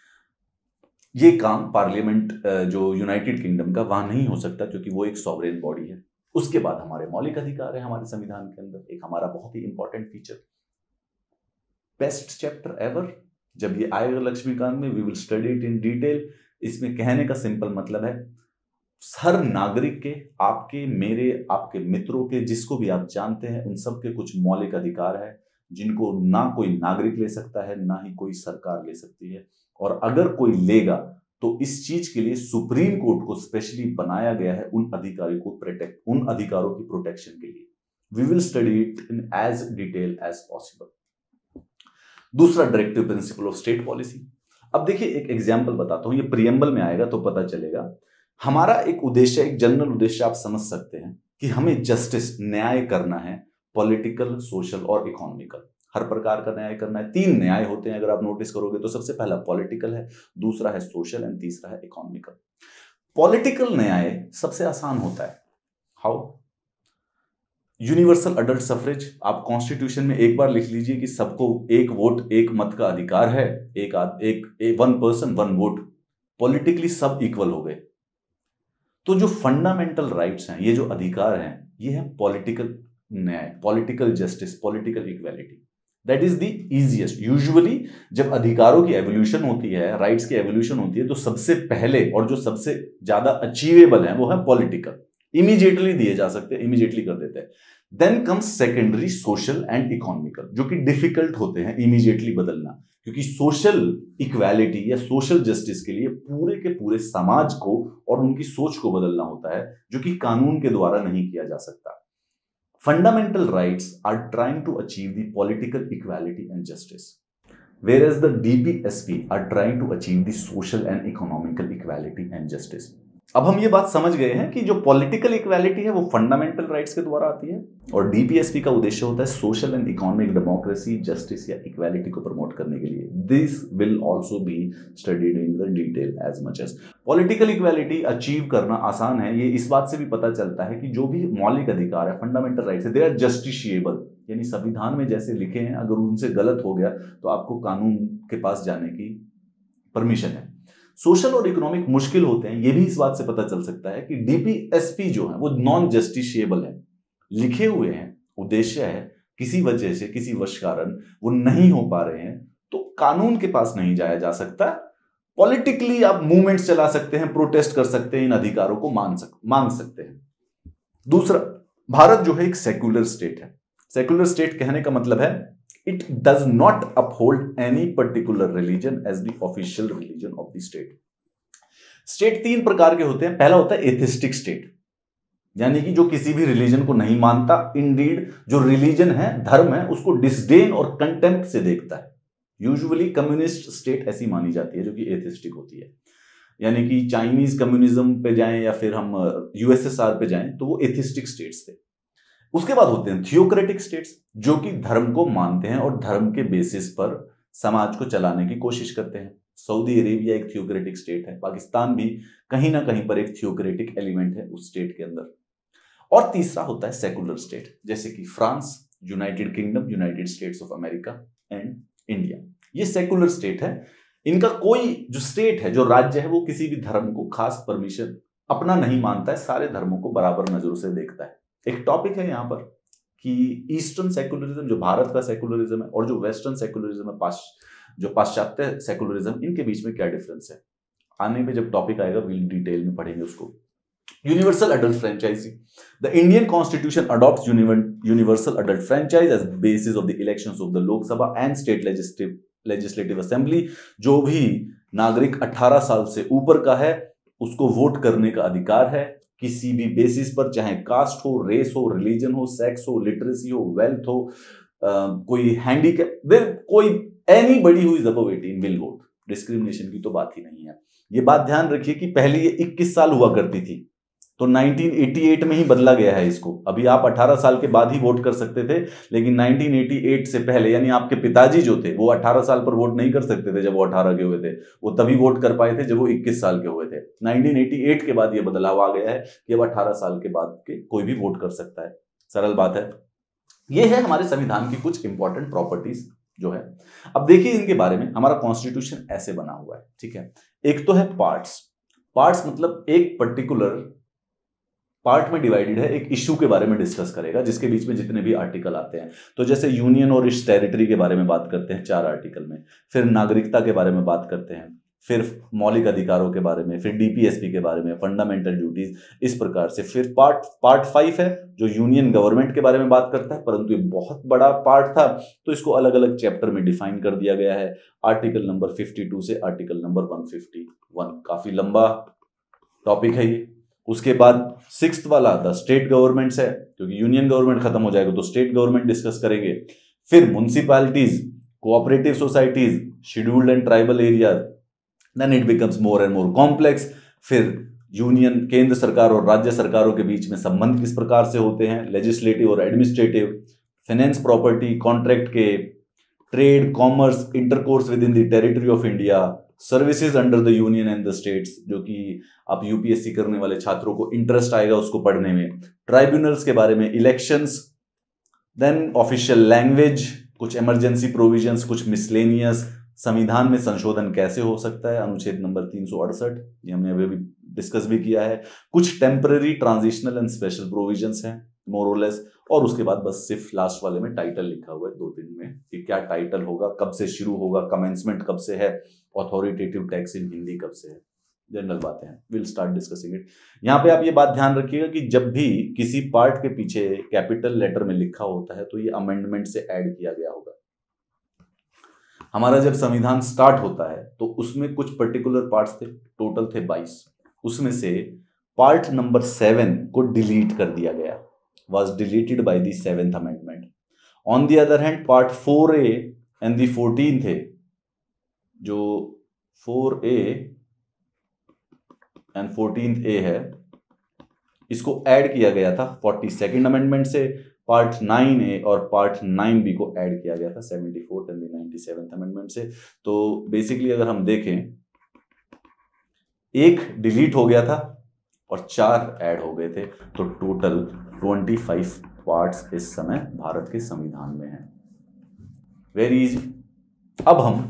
ये काम पार्लियामेंट जो यूनाइटेड किंगडम का वहां नहीं हो सकता क्योंकि वो एक सॉवरेन बॉडी है। उसके बाद हमारे मौलिक अधिकार है हमारे संविधान के अंदर, एक हमारा बहुत ही important feature, best chapter ever. जब ये आएगा लक्ष्मीकांत में, we will study it in detail. इसमें कहने का सिंपल मतलब है हर नागरिक के, आपके, मेरे, आपके मित्रों के, जिसको भी आप जानते हैं, उन सब के कुछ मौलिक अधिकार है जिनको ना कोई नागरिक ले सकता है, ना ही कोई सरकार ले सकती है। और अगर कोई लेगा तो इस चीज के लिए सुप्रीम कोर्ट को स्पेशली बनाया गया है उन अधिकारों की प्रोटेक्शन के लिए। We will study it in as detail as possible. दूसरा, directive principle of state policy. अब देखिए एक एग्जांपल बताता हूं, ये प्रियम्बल में आएगा तो पता चलेगा। हमारा एक उद्देश्य, एक जनरल उद्देश्य आप समझ सकते हैं कि हमें जस्टिस, न्याय करना है, पॉलिटिकल, सोशल और इकोनॉमिकल। हर प्रकार का न्याय करना है। 3 न्याय होते हैं अगर आप नोटिस करोगे तो। सबसे पहला पॉलिटिकल है, दूसरा है सोशल एंड तीसरा है इकोनॉमिकल। पॉलिटिकल न्याय सबसे आसान होता है। हाउ? Universal adult suffrage. आप कॉन्स्टिट्यूशन में एक बार लिख लीजिए कि सबको एक वोट एक मत का अधिकार है, one person one vote. Politically सब इक्वल हो गए। तो जो फंडामेंटल राइट्स हैं, ये जो अधिकार हैं, ये है पॉलिटिकल न्याय, political justice, political equality. That is the easiest. Usually जब अधिकारों की एवोल्यूशन होती है, राइट्स की एवोल्यूशन होती है, तो सबसे पहले और जो सबसे ज्यादा अचीवेबल है वो है पॉलिटिकल। इमीडिएटली दिए जा सकते हैं, इमीडिएटली कर देते हैं। Then comes secondary social and economical, जो कि डिफिकल्ट होते हैं इमीडिएटली बदलना, क्योंकि सोशल इक्वालिटी या सोशल जस्टिस के लिए पूरे के पूरे समाज को और उनकी सोच को बदलना होता है, जो कि कानून के द्वारा नहीं किया जा सकता। Fundamental rights are trying to achieve the political equality and justice, whereas the DPSP are trying to achieve the social and economical equality and justice. अब हम ये बात समझ गए हैं कि जो पॉलिटिकल इक्वालिटी है वो फंडामेंटल राइट्स के द्वारा आती है, और डीपीएसपी का उद्देश्य होता है social and economic democracy, justice या इक्वालिटी को प्रमोट करने के लिए। This will also be studied in the detail as much as. Political equality achieve करना आसान है, ये इस बात से भी पता चलता है कि जो भी मौलिक अधिकार है, फंडामेंटल राइट्स है, दे आर जस्टिशिएबल, यानी संविधान में जैसे लिखे हैं, अगर उनसे गलत हो गया तो आपको कानून के पास जाने की परमिशन है। सोशल और इकोनॉमिक मुश्किल होते हैं, ये भी इस बात से पता चल सकता है कि डीपीएसपी जो है वो नॉन जस्टिशिएबल है, लिखे हुए हैं, उद्देश्य है, किसी वजह से, किसी वश कारण वो नहीं हो पा रहे हैं, तो कानून के पास नहीं जाया जा सकता। पॉलिटिकली आप मूवमेंट्स चला सकते हैं, प्रोटेस्ट कर सकते हैं, इन अधिकारों को मांग सकते हैं। दूसरा, भारत जो है एक सेक्युलर स्टेट है। सेकुलर स्टेट कहने का मतलब है it does not uphold any particular religion as the official religion of the state. State तीन प्रकार के होते हैं। पहला होता है एथिस्टिक स्टेट, यानी कि जो किसी भी रिलीजन को नहीं मानता, इंडीड जो रिलीजन है, धर्म है, उसको डिसडेन और कंटेम्प्ट से देखता है। यूजुअली कम्युनिस्ट स्टेट ऐसी मानी जाती है जो कि एथिस्टिक होती है, यानी कि चाइनीज कम्युनिज्म पे जाएं या फिर हम यूएसएसआर पे जाएं तो वो एथिस्टिक स्टेट्स थे। उसके बाद होते हैं थियोक्रेटिक स्टेट्स, जो कि धर्म को मानते हैं और धर्म के बेसिस पर समाज को चलाने की कोशिश करते हैं। सऊदी अरेबिया एक थियोक्रेटिक स्टेट है, पाकिस्तान भी कहीं ना कहीं पर एक थियोक्रेटिक एलिमेंट है उस स्टेट के अंदर। और तीसरा होता है सेकुलर स्टेट, जैसे कि France, United Kingdom, United States of America and India. ये सेकुलर स्टेट है। इनका कोई जो स्टेट है, जो राज्य है, वो किसी भी धर्म को खास परमिशन अपना नहीं मानता है, सारे धर्मों को बराबर नजरों से देखता है। एक टॉपिक है यहाँ पर कि ईस्टर्न सेकुलरिज्म, जो भारत का सेकुलरिज्म है, और जो वेस्टर्न सेकुलरिज्म है, जो पाश्चात्य सेकुलरिज्म, इनके बीच में क्या डिफरेंस है। आने में जब टॉपिक आएगा विल डिटेल में पढ़ेंगे उसको। Universal adult franchise, the Indian constitution adopts universal adult franchise as basis of the elections of the Lok Sabha and state legislative assembly. जो भी नागरिक 18 साल से ऊपर का है उसको वोट करने का अधिकार है, किसी भी बेसिस पर, चाहे कास्ट हो, रेस हो, रिलीजन हो, सेक्स हो, लिटरेसी हो, वेल्थ हो, कोई हैंडीकैप, कोई anybody who is above 18 will vote. Discrimination की तो बात ही नहीं है। ये बात ध्यान रखिए कि पहले ये 21 साल हुआ करती थी, तो 1988 में ही बदला गया है इसको। अभी आप 18 साल के बाद ही वोट कर सकते थे, लेकिन 1988 से पहले, यानी आपके पिताजी जो थे वो 18 साल पर वोट नहीं कर सकते थे जब वो 18 के हुए थे, वो तभी वोट कर पाए थे जब वो 21 साल के हुए थे। 1988 के बाद ये बदलाव आ गया है कि अब 18 साल के बाद के कोई भी वोट कर सकता है। सरल बात है। ये है हमारे संविधान की कुछ इंपॉर्टेंट प्रॉपर्टीज जो है। अब देखिए इनके बारे में। हमारा कॉन्स्टिट्यूशन ऐसे बना हुआ है, ठीक है। एक तो है पार्ट्स। पार्ट्स मतलब एक पर्टिकुलर पार्ट में डिवाइडेड है, एक इश्यू के बारे में डिस्कस करेगा, जिसके बीच में जितने भी आर्टिकल आते हैं। तो जैसे यूनियन और इस टेरिटरी के बारे में बात करते हैं 4 आर्टिकल में, फिर नागरिकता के बारे में बात करते हैं, फिर मौलिक अधिकारों के बारे में, फिर डीपीएसपी के बारे में, फंडामेंटल ड्यूटीज, इस प्रकार से। फिर पार्ट 5 है जो यूनियन गवर्नमेंट के बारे में बात करता है, परंतु ये बहुत बड़ा पार्ट था तो इसको अलग अलग चैप्टर में डिफाइन कर दिया गया है। आर्टिकल नंबर 52 से आर्टिकल नंबर 151, काफी लंबा टॉपिक है ये। उसके बाद 6th वाला द स्टेट गवर्नमेंट्स है, क्योंकि यूनियन गवर्नमेंट खत्म हो जाएगा तो स्टेट गवर्नमेंट डिस्कस करेंगे। फिर municipalities, cooperative societies, scheduled and tribal areas, then it becomes more and more complex. फिर यूनियन, केंद्र सरकार और राज्य सरकारों के बीच में संबंध किस प्रकार से होते हैं, लेजिस्लेटिव और एडमिनिस्ट्रेटिव, फाइनेंस, प्रॉपर्टी, कॉन्ट्रैक्ट के, trade, commerce, intercourse within the territory of India, services under the union and the states, जो कि आप यूपीएससी करने वाले छात्रों को इंटरेस्ट आएगा उसको पढ़ने में, ट्राइब्यूनल्स के बारे में, इलेक्शंस, देन ऑफिशियल लैंग्वेज, कुछ इमरजेंसी प्रोविजंस, कुछ मिसलेनियस, संविधान में संशोधन कैसे हो सकता है, अनुच्छेद नंबर 368, ये हमने अभी डिस्कस भी किया है, कुछ temporary, transitional and special provisions हैं मोरलेस, और उसके बाद बस सिर्फ लास्ट वाले में टाइटल लिखा हुआ है 2-3 में कि क्या टाइटल होगा, कब से शुरू होगा, कमेंसमेंट कब से है, अथॉरिटेटिव टैक्स इन हिंदी कब से है। जनरल बातें हैं, विल स्टार्ट डिस्कसिंग इट। यहाँ पे आप ये बात ध्यान रखिएगा कि जब भी किसी पार्ट के पीछे कैपिटल लेटर में लिखा होता है तो ये अमेंडमेंट से ऐड किया गया होगा। हमारा जब संविधान स्टार्ट होता है तो उसमें कुछ पर्टिकुलर पार्ट्स थे, टोटल थे 22, उसमें से पार्ट नंबर 7 को डिलीट कर दिया गया, was deleted by the 7th amendment. On the other hand, part 4A and the 14th A, जो 4A and 14th A है, इसको ऐड किया गया था 42nd अमेंडमेंट से। पार्ट 9A और पार्ट 9B को ऐड किया गया था 74th and the 97th amendment से। तो बेसिकली अगर हम देखें, एक डिलीट हो गया था और 4 ऐड हो गए थे, तो टोटल 25 पार्ट्स इस समय भारत के संविधान में हैं। Very easy. अब हम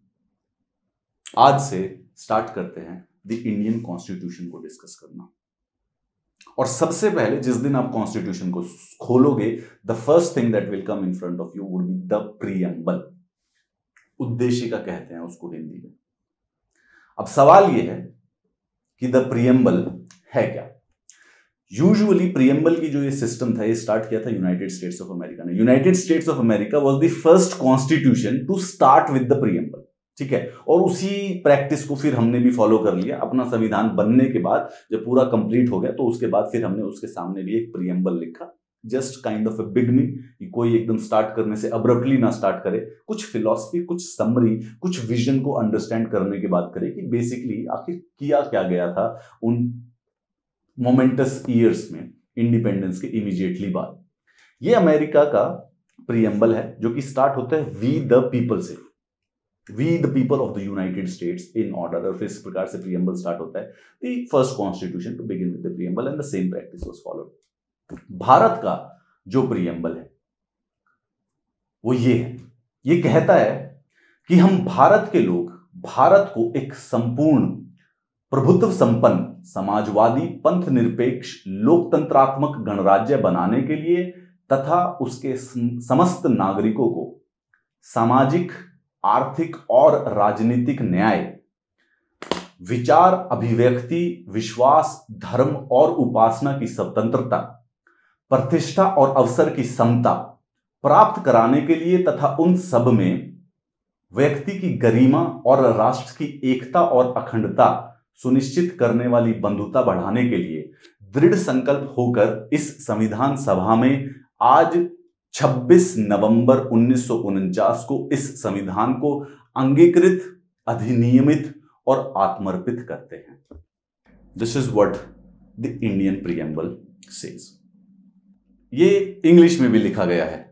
आज से स्टार्ट करते हैं द इंडियन कॉन्स्टिट्यूशन को डिस्कस करना। और सबसे पहले जिस दिन आप कॉन्स्टिट्यूशन को खोलोगे, the first thing that will come in front of you would be the preamble. उद्देशिका कहते हैं उसको हिंदी में। अब सवाल यह है कि द प्रीएम्बल है क्या। यूजुअली प्रियम्बल की जो ये सिस्टम था, ये स्टार्ट किया था यूनाइटेड स्टेट्स ऑफ अमेरिका ने। United States of America was the first constitution to start with the preamble, ठीक है। और उसी प्रैक्टिस को फिर हमने भी फॉलो कर लिया। अपना संविधान बनने के बाद जब पूरा कंप्लीट हो गया तो उसके बाद फिर हमने उसके सामने भी एक प्रियम्बल लिखा, just kind of a beginning. कोई एकदम स्टार्ट करने से अब्रप्टली ना स्टार्ट करे, कुछ फिलॉसफी, कुछ समरी, कुछ विजन को अंडरस्टैंड करने के बाद करे कि बेसिकली आखिर किया क्या गया था उन मोमेंटस ईयर्स में, इंडिपेंडेंस के इमीडिएटली बाद। ये अमेरिका का प्रियम्बल है जो कि स्टार्ट होता है वी द पीपल से, we the people of the United States in order. और इस प्रकार से प्रियम्बल स्टार्ट होता है, the first constitution to begin with the preamble and the same practice was followed. Bharat का जो प्रियम्बल है वो ये है, ये कहता है कि हम भारत के लोग भारत को एक संपूर्ण प्रभुत्व संपन्न समाजवादी पंथ निरपेक्ष लोकतंत्रात्मक गणराज्य बनाने के लिए तथा उसके समस्त नागरिकों को सामाजिक, आर्थिक और राजनीतिक न्याय, विचार अभिव्यक्ति, विश्वास, धर्म और उपासना की स्वतंत्रता, प्रतिष्ठा और अवसर की समता प्राप्त कराने के लिए तथा उन सब में व्यक्ति की गरिमा और राष्ट्र की एकता और अखंडता सुनिश्चित करने वाली बंधुता बढ़ाने के लिए दृढ़ संकल्प होकर इस संविधान सभा में आज 26 नवंबर 1949 को इस संविधान को अंगीकृत, अधिनियमित और आत्मर्पित करते हैं। This is what the Indian preamble says. ये इंग्लिश में भी लिखा गया है।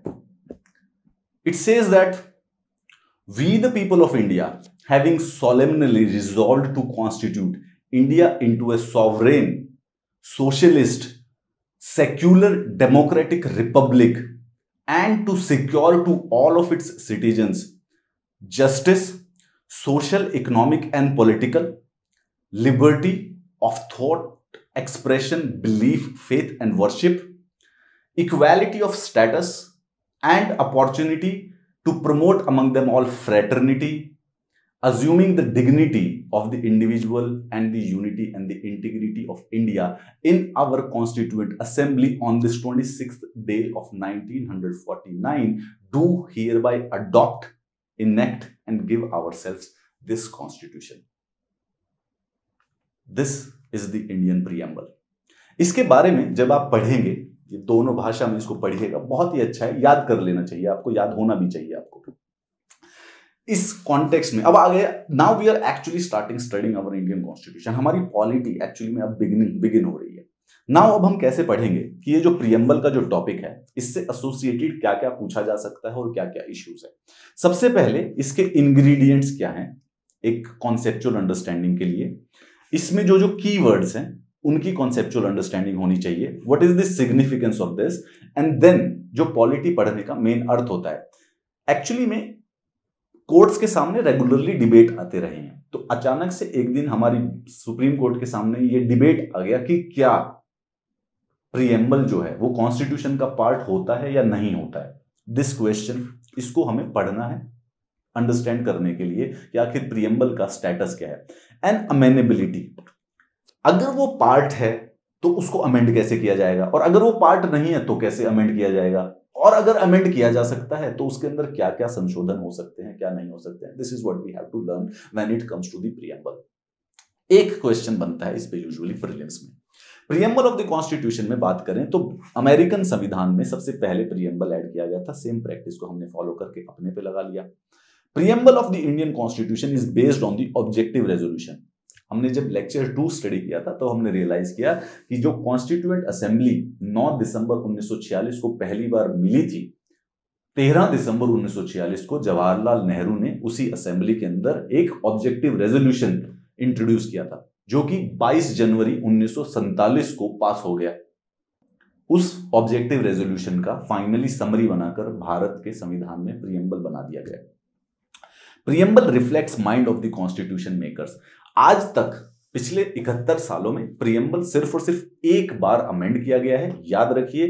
It says that we the people of India having solemnly resolved to constitute India into a sovereign, socialist, secular, democratic republic and to secure to all of its citizens justice, social, economic and political, liberty of thought, expression, belief, faith and worship, equality of status and opportunity to promote among them all fraternity, assuming the dignity of the individual and the unity and the integrity of India in our Constituent Assembly on this 26th day of 1949, do hereby adopt, enact and give ourselves this Constitution. This is the Indian Preamble. इसके बारे में जब आप पढ़ेंगे, ये दोनों भाषा में इसको पढ़िएगा, बहुत ही अच्छा है, याद कर लेना चाहिए आपको, याद होना भी चाहिए आपको। इस कॉन्टेक्स्ट में अब आ गया, now we are actually starting studying our Indian constitution. हमारी पॉलिटी एक्चुअली में अब बिगिन हो रही है। नाउ अब हम कैसे पढ़ेंगे कि ये जो प्रियम्बल का जो टॉपिक है, इससे एसोसिएटेड क्या क्या पूछा जा सकता है और क्या क्या इश्यूज है। सबसे पहले इसके इंग्रेडिएंट्स क्या हैं, एक कॉन्सेप्चुअल अंडरस्टैंडिंग के लिए इसमें जो जो कीवर्ड्स हैं उनकी कॉन्सेप्चुअल अंडरस्टैंडिंग होनी चाहिए। What is the significance of this, and then जो पॉलिटी पढ़ने का मेन अर्थ होता है। एक्चुअली में कोर्ट्स के सामने रेगुलरली डिबेट आते रहे हैं, तो अचानक से एक दिन हमारी सुप्रीम कोर्ट के सामने ये डिबेट आ गया कि क्या प्रियम्बल जो है वो कॉन्स्टिट्यूशन का पार्ट होता है या नहीं होता है। दिस क्वेश्चन, इसको हमें पढ़ना है अंडरस्टैंड करने के लिए कि आखिर प्रियम्बल का स्टेटस क्या है। एंड अमेनेबिलिटी, अगर वो पार्ट है तो उसको अमेंड कैसे किया जाएगा, और अगर वो पार्ट नहीं है तो कैसे अमेंड किया जाएगा, और अगर अमेंड किया जा सकता है तो उसके अंदर क्या क्या संशोधन हो सकते हैं, क्या नहीं हो सकते हैं। This is what we have to learn when it comes to the preamble. एक क्वेश्चन बनता है इस पे यूजुअली प्रीलिम्स में। प्रियम्बल ऑफ द कॉन्स्टिट्यूशन में बात करें तो अमेरिकन संविधान में सबसे पहले प्रियम्बल ऐड किया गया था। सेम प्रैक्टिस को हमने फॉलो करके अपने पे लगा लिया। Preamble of the Indian constitution is based on the objective resolution. हमने जब लेक्चर 2 स्टडी किया था तो हमने रियलाइज किया कि जो कॉन्स्टिट्यूएंट असेंबली 9 दिसंबर 1946 को पहली बार मिली थी, 13 दिसंबर 1946 को जवाहरलाल नेहरू ने उसी असेंबली के अंदर एक ऑब्जेक्टिव रेजोल्यूशन इंट्रोड्यूस किया था, जो कि 22 जनवरी 1947 को पास हो गया। उस ऑब्जेक्टिव रेजोल्यूशन का फाइनली समरी बनाकर भारत के संविधान में प्रियम्बल बना दिया गया। Preamble reflects mind of the constitution makers. आज तक पिछले 71 सालों में प्रियम्बल सिर्फ और सिर्फ एक बार अमेंड किया गया है। याद रखिए,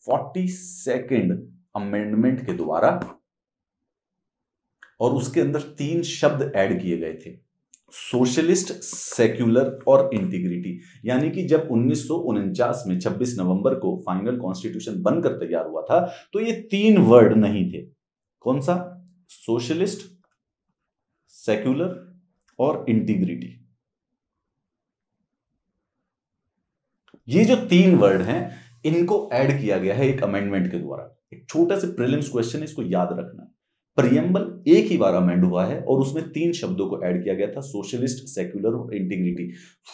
42nd अमेंडमेंट के द्वारा, और उसके अंदर 3 शब्द ऐड किए गए थे। सोशलिस्ट, सेक्युलर और इंटीग्रिटी। यानी कि जब 1949 में 26 नवंबर को फाइनल कॉन्स्टिट्यूशन बनकर तैयार हुआ था तो ये 3 वर्ड नहीं थे। कौन सा? सोशलिस्ट, सेक्युलर और इंटीग्रिटी। ये जो 3 वर्ड हैं इनको ऐड किया गया है एक अमेंडमेंट के द्वारा। एक छोटा सा प्रीलिम्स क्वेश्चन है, इसको याद रखना। प्रियम्बल एक ही बार अमेंड हुआ है और उसमें 3 शब्दों को ऐड किया गया था, सोशलिस्ट, सेक्युलर और integrity.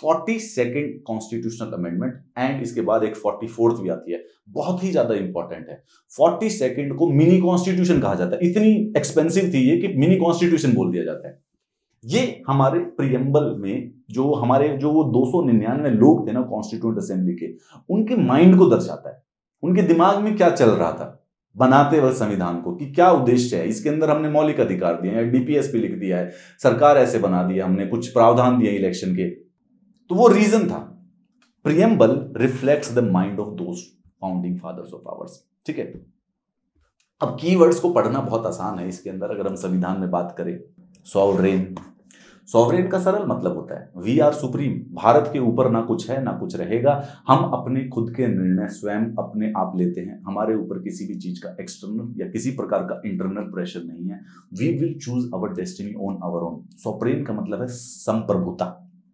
42nd constitutional amendment and इसके बाद एक 44th भी आती है, बहुत ही ज्यादा इंपॉर्टेंट है। 42nd को मिनी कॉन्स्टिट्यूशन कहा जाता है, इतनी एक्सपेंसिव थी ये कि मिनी कॉन्स्टिट्यूशन बोल दिया जाता है। ये हमारे प्रियम्बल में जो वो 299 लोग थे ना कॉन्स्टिट्यूएंट असेंबली के, उनके माइंड को दर्शाता है, उनके दिमाग में क्या चल रहा था बनाते वक्त संविधान को, कि क्या उद्देश्य है। इसके अंदर हमने मौलिक अधिकार दिए हैं, डीपीएस पे लिख दिया है, सरकार ऐसे बना दिया, हमने कुछ प्रावधान दिए इलेक्शन के, तो वो रीजन था। Preamble reflects the mind of those founding fathers of ours. ठीक है, अब कीवर्ड्स को पढ़ना बहुत आसान है। इसके अंदर अगर हम संविधान में बात करें, सॉवरेन, सॉवरेन का सरल मतलब होता है वी आर सुप्रीम, भारत के ऊपर ना कुछ है ना कुछ रहेगा, हम अपने खुद के निर्णय स्वयं अपने आप लेते हैं, हमारे ऊपर किसी भी चीज का एक्सटर्नल या किसी प्रकार का इंटरनल प्रेशर नहीं है, we will choose our destiny on our own. Sovereign का मतलब है संप्रभुता।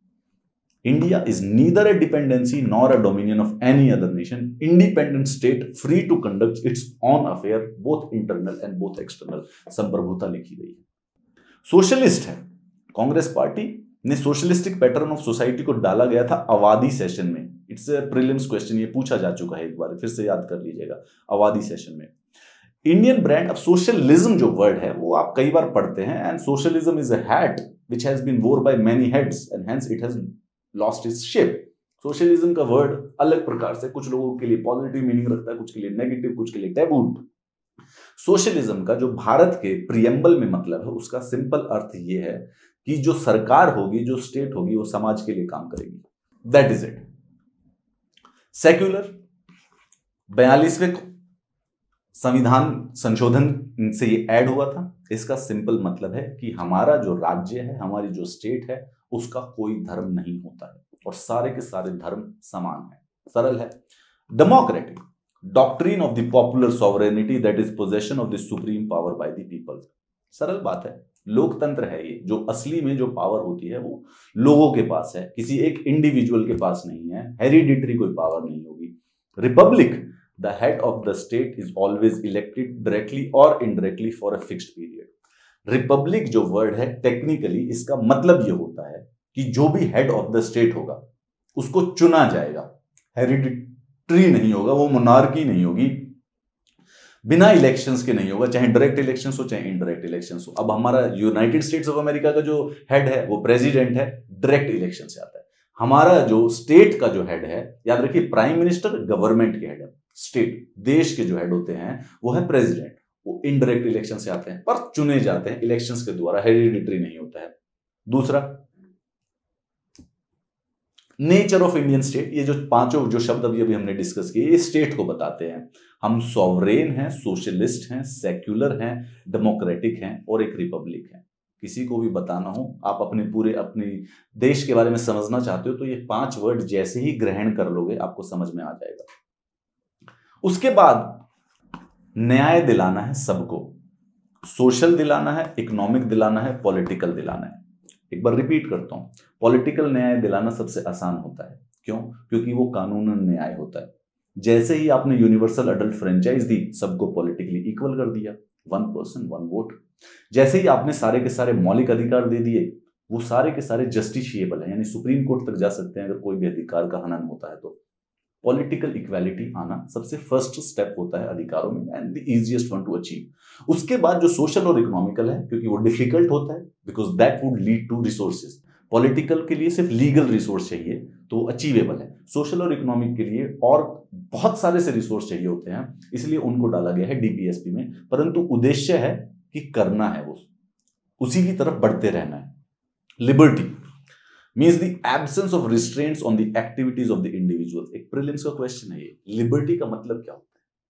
India is neither a dependency nor a dominion of any other nation, independent state free to conduct its own affair both internal and both external. संप्रभुता लिखी गई है। Socialist है, Congress party ने सोशलिस्टिक पैटर्न ऑफ सोसाइटी को डाला गया था अवादी सेशन में। इट्स ए प्रीलिम्स क्वेश्चन, ये पूछा जा चुका है एक बार, फिर से याद कर लीजिएगा, अवादी सेशन में। इंडियन ब्रांड, अब सोशलिज्म जो वर्ड है वो आप कई बार पढ़ते हैं, and socialism is a hat which has been worn by many heads and hence it has lost its shape. Socialism का वर्ड अलग प्रकार से कुछ लोगों के लिए पॉजिटिव मीनिंग रखता है, कुछ के लिए नेगेटिव, कुछ के लिए टैबू। सोशलिज्म का जो भारत के प्रियम्बल में मतलब है, उसका सिंपल अर्थ ये है कि जो सरकार होगी, जो स्टेट होगी, वो समाज के लिए काम करेगी। That is it. सेक्युलर 42वें संविधान संशोधन से ये ऐड हुआ था। इसका सिंपल मतलब है कि हमारा जो राज्य है, हमारी जो स्टेट है, उसका कोई धर्म नहीं होता है और सारे के सारे धर्म समान है। सरल है। Democratic, doctrine of the popular sovereignty that is possession of the supreme power by the people. सरल बात है, लोकतंत्र है ये, जो असली में जो पावर होती है वो लोगों के पास है, किसी एक इंडिविजुअल के पास नहीं है, हेरिडिटरी कोई पावर नहीं होगी। Republic, the head of the state is always elected directly और indirectly for a fixed period. Republic जो वर्ड है, टेक्निकली इसका मतलब ये होता है कि जो भी हेड ऑफ द स्टेट होगा उसको चुना जाएगा, हेरिडिटरी नहीं होगा, वो मोनार्की नहीं होगी, बिना इलेक्शंस के नहीं होगा, चाहे डायरेक्ट इलेक्शंस हो चाहे इनडायरेक्ट इलेक्शंस हो। अब हमारा यूनाइटेड स्टेट्स ऑफ अमेरिका का जो हेड है वो प्रेसिडेंट है, डायरेक्ट इलेक्शन से आता है। हमारा जो स्टेट का जो हेड है, याद रखिए, प्राइम मिनिस्टर गवर्नमेंट के हेड है, स्टेट देश के जो हेड होते हैं वो है प्रेसिडेंट, वो इनडायरेक्ट इलेक्शन से आते हैं पर चुने जाते हैं इलेक्शंस के द्वारा, हेरिडिटरी नहीं होता है। दूसरा, नेचर ऑफ इंडियन स्टेट, ये जो पांचों जो शब्द अभी हमने डिस्कस किए, ये स्टेट को बताते हैं। हम सॉवरेन हैं, सोशलिस्ट हैं, सेक्युलर हैं, डेमोक्रेटिक हैं और एक रिपब्लिक है। किसी को भी बताना हो, आप अपने देश के बारे में समझना चाहते हो तो ये 5 वर्ड जैसे ही ग्रहण कर लोगे आपको समझ में आ जाएगा। उसके बाद न्याय दिलाना है सबको, सोशल दिलाना है, इकोनॉमिक दिलाना है, पॉलिटिकल दिलाना है। एक बार रिपीट करता हूं, पॉलिटिकल न्याय दिलाना सबसे आसान होता है। क्यों? क्योंकि वो कानूनन न्याय होता है। जैसे ही आपने यूनिवर्सल अडल्ट फ्रेंचाइज दी, सबको पॉलिटिकली इक्वल कर दिया, 1 पर्सन 1 वोट। जैसे ही आपने सारे के सारे मौलिक अधिकार दे दिए, वो सारे के सारे जस्टिशिएबल है, यानी सुप्रीम कोर्ट तक जा सकते हैं अगर कोई भी अधिकार का हनन होता है तो। पॉलिटिकल इक्वालिटी आना सबसे फर्स्ट स्टेप होता है अधिकारों में, and the easiest one to achieve. उसके बाद जो सोशल और इकोनॉमिकल है, क्योंकि वो डिफिकल्ट होता है, because that would lead to resources. Political के लिए सिर्फ लीगल रिसोर्स चाहिए तो अचीवेबल है, सोशल और इकोनॉमिक के लिए और बहुत सारे से रिसोर्स चाहिए होते हैं, इसलिए उनको डाला गया है डीपीएसपी में। परंतु उद्देश्य है कि करना है वो, उसी की तरफ बढ़ते रहना है। Liberty means the absence of restraints on the activities of the individual। एक प्रीलिम्स का क्वेश्चन है ये, लिबर्टी का मतलब क्या होता है?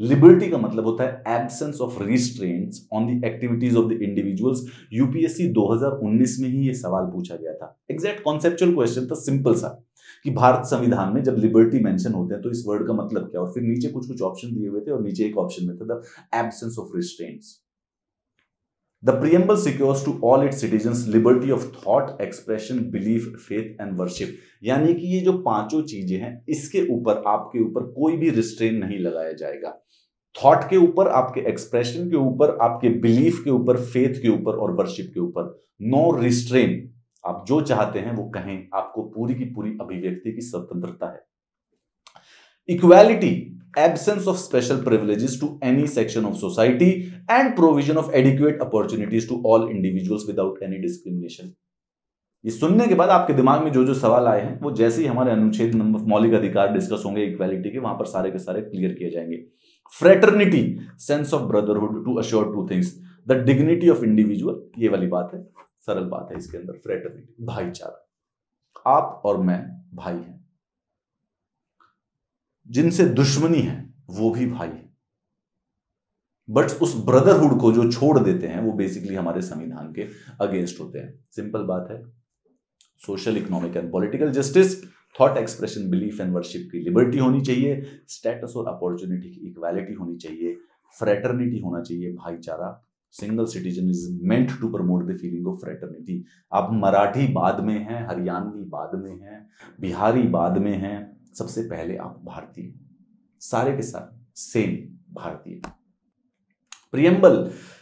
लिबर्टी का मतलब होता है absence of restraints on the activities of the individuals. UPSC 2019 में ही ये सवाल पूछा गया था। एग्जैक्ट कॉन्सेप्चुअल क्वेश्चन था, सिंपल सा, कि भारत संविधान में जब लिबर्टी मेंशन होते हैं तो इस वर्ड का मतलब क्या, और फिर नीचे कुछ कुछ ऑप्शन दिए हुए थे और नीचे एक ऑप्शन में था the absence of restraints. The preamble secures to all its citizens liberty of thought, expression, belief, faith and worship। यानी कि ये जो पांचों चीजें हैं इसके ऊपर आपके ऊपर कोई भी रिस्ट्रेन नहीं लगाया जाएगा। थॉट के ऊपर, आपके एक्सप्रेशन के ऊपर, आपके बिलीफ के ऊपर, फेथ के ऊपर और वर्शिप के ऊपर नो रिस्ट्रेन। आप जो चाहते हैं वो कहें, आपको पूरी की पूरी अभिव्यक्ति की स्वतंत्रता है। Equality, absence of special privileges to any section of society and provision of adequate opportunities to all individuals without any discrimination। ये सुनने के बाद आपके दिमाग में जो जो सवाल आए हैं वो जैसे ही हमारे अनुच्छेद नंबर मौलिक अधिकार डिस्कस होंगे इक्वालिटी के, वहां पर सारे के सारे क्लियर किए जाएंगे। Fraternity, sense of brotherhood to assure two things, the dignity of individual, ये वाली बात है, सरल बात है इसके अंदर। फ्रेटर्निटी, भाईचारा, आप और मैं भाई हैं, जिनसे दुश्मनी है वो भी भाई है, बट उस ब्रदरहुड को जो छोड़ देते हैं वो बेसिकली हमारे संविधान के अगेंस्ट होते हैं। सिंपल बात है। Social, economic and political justice, thought expression, belief and worship की लिबर्टी होनी चाहिए, स्टेटस और अपॉर्चुनिटी की इक्वालिटी होनी चाहिए, फ्रेटर्निटी होना चाहिए, भाईचारा, single citizen is meant to promote the feeling of fraternity. आप मराठी बाद में हैं, हरियाणवी बाद में हैं, बिहारी बाद में हैं, सबसे पहले आप भारतीय, सारे के साथ सेम भारतीय। प्रियम्बल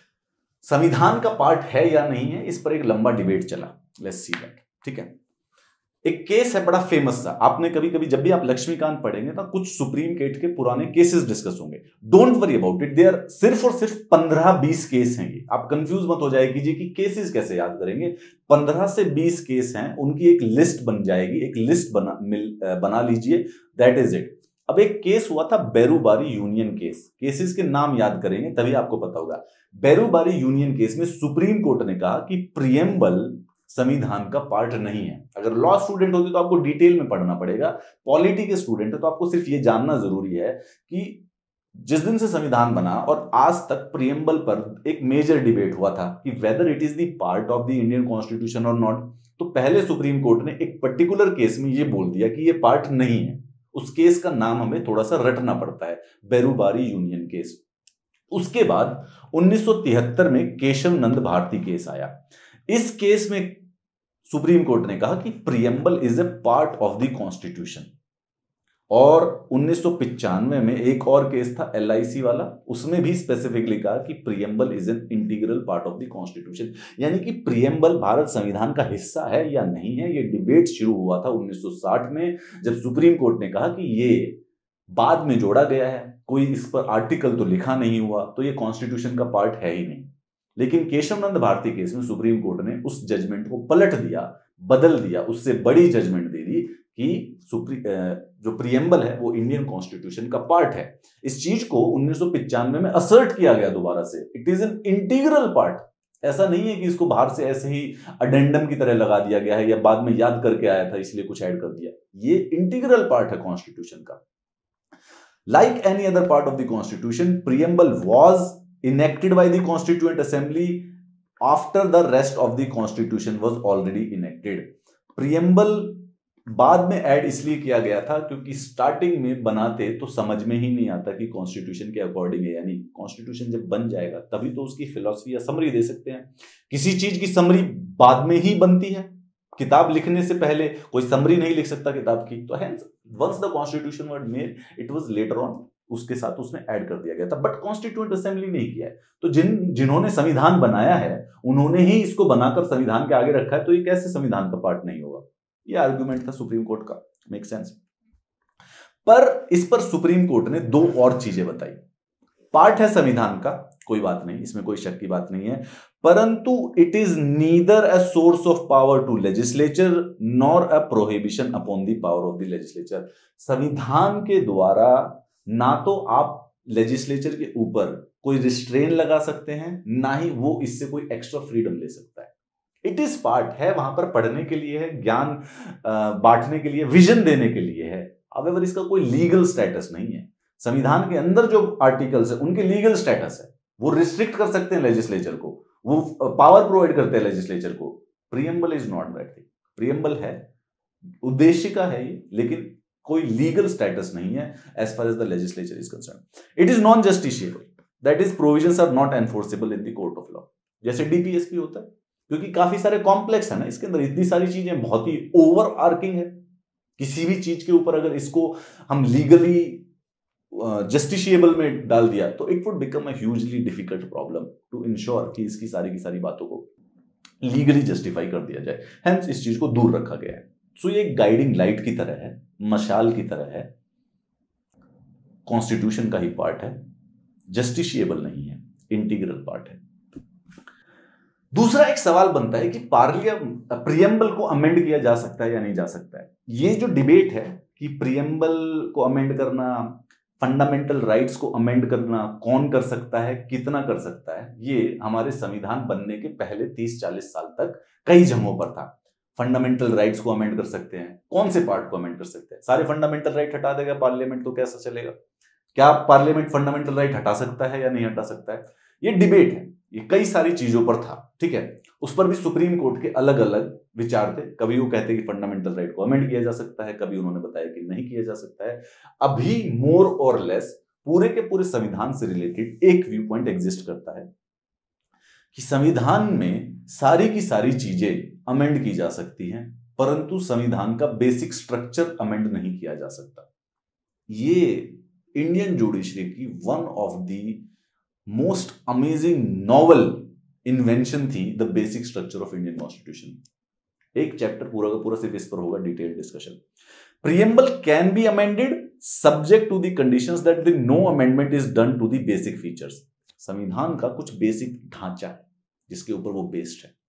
संविधान का पार्ट है या नहीं है, इस पर एक लंबा डिबेट चला। Let's see that. ठीक है, एक केस है बड़ा फेमस सा, आपने कभी कभी जब भी आप लक्ष्मीकांत पढ़ेंगे तो कुछ सुप्रीम कोर्ट के पुराने केसेस डिस्कस होंगे। Don't worry about it, there सिर्फ और सिर्फ 15-20 केस हैं ये। आप कंफ्यूज मत हो जाए कीजिए कि केसेस कैसे याद करेंगे। 15 से 20 केस हैं, उनकी एक लिस्ट बन जाएगी, एक लिस्ट बना लीजिए, दैट इज इट। अब एक केस हुआ था बेरूबारी यूनियन केस, केसेस के नाम याद करेंगे तभी आपको पता होगा। बेरूबारी यूनियन केस में सुप्रीम कोर्ट ने कहा कि प्रियम्बल संविधान का पार्ट नहीं है। अगर लॉ स्टूडेंट होते तो आपको डिटेल में पढ़ना पड़ेगा, पॉलिटी के स्टूडेंट है तो आपको सिर्फ ये जानना जरूरी है कि जिस दिन से संविधान बना और आज तक प्रियम्बल पर एक मेजर डिबेट हुआ था कि whether it is the part of the Indian constitution और नॉट। तो पहले सुप्रीम कोर्ट ने एक पर्टिकुलर केस में ये बोल दिया कि ये पार्ट नहीं है। उस केस का नाम हमें थोड़ा सा रटना पड़ता है, बेरूबारी यूनियन केस। उसके बाद 1973 में केशव नंद भारती केस आया। इस केस में सुप्रीम कोर्ट ने कहा कि preamble is a part of the constitution. और 1995 में एक और केस था LIC वाला, उसमें भी स्पेसिफिकली कहा कि preamble is an integral part of the constitution. यानी कि प्रियम्बल भारत संविधान का हिस्सा है या नहीं है, ये डिबेट शुरू हुआ था 1960 में, जब सुप्रीम कोर्ट ने कहा कि ये बाद में जोड़ा गया है, कोई इस पर आर्टिकल तो लिखा नहीं हुआ, तो ये कॉन्स्टिट्यूशन का पार्ट है ही नहीं। लेकिन केशवनंद भारती केस में सुप्रीम कोर्ट ने उस जजमेंट को पलट दिया, बदल दिया, उससे बड़ी जजमेंट दे दी कि जो प्रियम्बल है वो इंडियन कॉन्स्टिट्यूशन का पार्ट है। इस चीज को 1995 में असर्ट किया गया दोबारा से, it is an integral part. ऐसा नहीं है कि इसको बाहर से ऐसे ही अडेंडम की तरह लगा दिया गया है या बाद में याद करके आया था इसलिए कुछ ऐड कर दिया। ये इंटीग्रल पार्ट है कॉन्स्टिट्यूशन का। Like any other part of the constitution, preamble was enacted by the Constituent Assembly after the rest of the Constitution was already enacted। Preamble बाद में ऐड इसलिए किया गया था क्योंकि स्टार्टिंग में बनाते तो समझ में ही नहीं आता कि कॉन्स्टिट्यूशन के अकॉर्डिंग है, यानी कॉन्स्टिट्यूशन जब बन जाएगा तभी तो उसकी फिलॉसफी या समरी दे सकते हैं। किसी चीज की समरी बाद में ही बनती है, किताब लिखने से पहले कोई समरी नहीं लिख सकता किताब की। तो hence once the constitution was made it was later on, उसके साथ उसमें ऐड कर दिया गया था, बट कॉन्स्टिट्यूएंट असेंबली ने किया है। तो जिन्होंने संविधान बनाया है उन्होंने ही इसको बनाकर संविधान के आगे रखा है, तो ये कैसे संविधान का पार्ट नहीं होगा। ये आर्गुमेंट था सुप्रीम कोर्ट का, मेक सेंस। पर इस पर सुप्रीम कोर्ट ने दो और चीजें बताई। पार्ट है संविधान का, कोई बात नहीं, इसमें कोई शक की बात नहीं है, परंतु it is neither a source of power to legislature nor a prohibition upon the power of the legislature. संविधान के द्वारा ना तो आप लेजिस्लेचर के ऊपर कोई रिस्ट्रेन लगा सकते हैं, ना ही वो इससे कोई एक्स्ट्रा फ्रीडम ले सकता है। इट इज पार्ट है, वहां पर पढ़ने के लिए है, ज्ञान बांटने के लिए, विजन देने के लिए है। हाउएवर इसका कोई लीगल स्टेटस नहीं है। संविधान के अंदर जो आर्टिकल्स है उनके लीगल स्टेटस है, वो रिस्ट्रिक्ट कर सकते हैं लेजिस्लेचर को, वो पावर प्रोवाइड करते हैं लेजिस्लेचर को। Preamble is not that thing. Preamble है, उद्देश्य का है ये, लेकिन कोई लीगल स्टेटस नहीं है as far as the legislature is concern. It is non justiciable, that is provisions are not enforceable in the court of law. जैसे डीपीएसपी होता है, क्योंकि काफी सारे कॉम्प्लेक्स है ना इसके अंदर, इतनी सारी चीजें, बहुत ही ओवर आर्किंग है। किसी भी चीज के ऊपर अगर इसको हम लीगली जस्टिशिएबल में डाल दिया तो it would become a hugely difficult problem to ensure कि इसकी सारी की सारी बातों को लीगली जस्टिफाई कर दिया जाए। हेंस इस चीज को दूर रखा गया है। सो ये गाइडिंग लाइट की तरह है, मशाल की तरह है, कॉन्स्टिट्यूशन का ही पार्ट है, जस्टिशिएबल नहीं है, इंटीग्रल पार्ट है। दूसरा एक सवाल बनता है कि प्रीएम्बल को अमेंड किया जा सकता है या नहीं जा सकता है। ये जो डिबेट है कि प्रीएम्बल को अमेंड करना, फंडामेंटल राइट्स को अमेंड करना, कौन कर सकता है, कितना कर सकता है, ये हमारे संविधान बनने के पहले 30-40 साल तक कई जगहों पर था। फंडामेंटल राइट्स को अमेंड कर सकते हैं, कौन से पार्ट को अमेंड कर सकते हैं? सारे फंडामेंटल राइट हटा देगा पार्लियामेंट तो कैसा चलेगा? क्या पार्लियामेंट फंडामेंटल राइट हटा सकता है या नहीं हटा सकता है? ये डिबेट है, ये कई सारी चीजों पर था, ठीक है। उस पर भी सुप्रीम कोर्ट के अलग अलग विचार थे। कभी वो कहते कि फंडामेंटल राइट को अमेंड किया जा सकता है, कभी उन्होंने बताया कि नहीं किया जा सकता है। अभी मोर और लेस पूरे के पूरे संविधान से रिलेटेड एक व्यू पॉइंट एग्जिस्ट करता है कि संविधान में सारी की सारी चीजें अमेंड की जा सकती हैं, परंतु संविधान का बेसिक स्ट्रक्चर अमेंड नहीं किया जा सकता। ये इंडियन जुडिशरी की one of the most amazing novel invention थी, the basic structure of Indian constitution. एक चैप्टर पूरा का पूरा सिर्फ इस पर होगा, detailed discussion. Preamble can be amended subject to the conditions that the no amendment is done to the basic features. संविधान का कुछ बेसिक ढांचा है जिसके ऊपर वो बेस्ड है।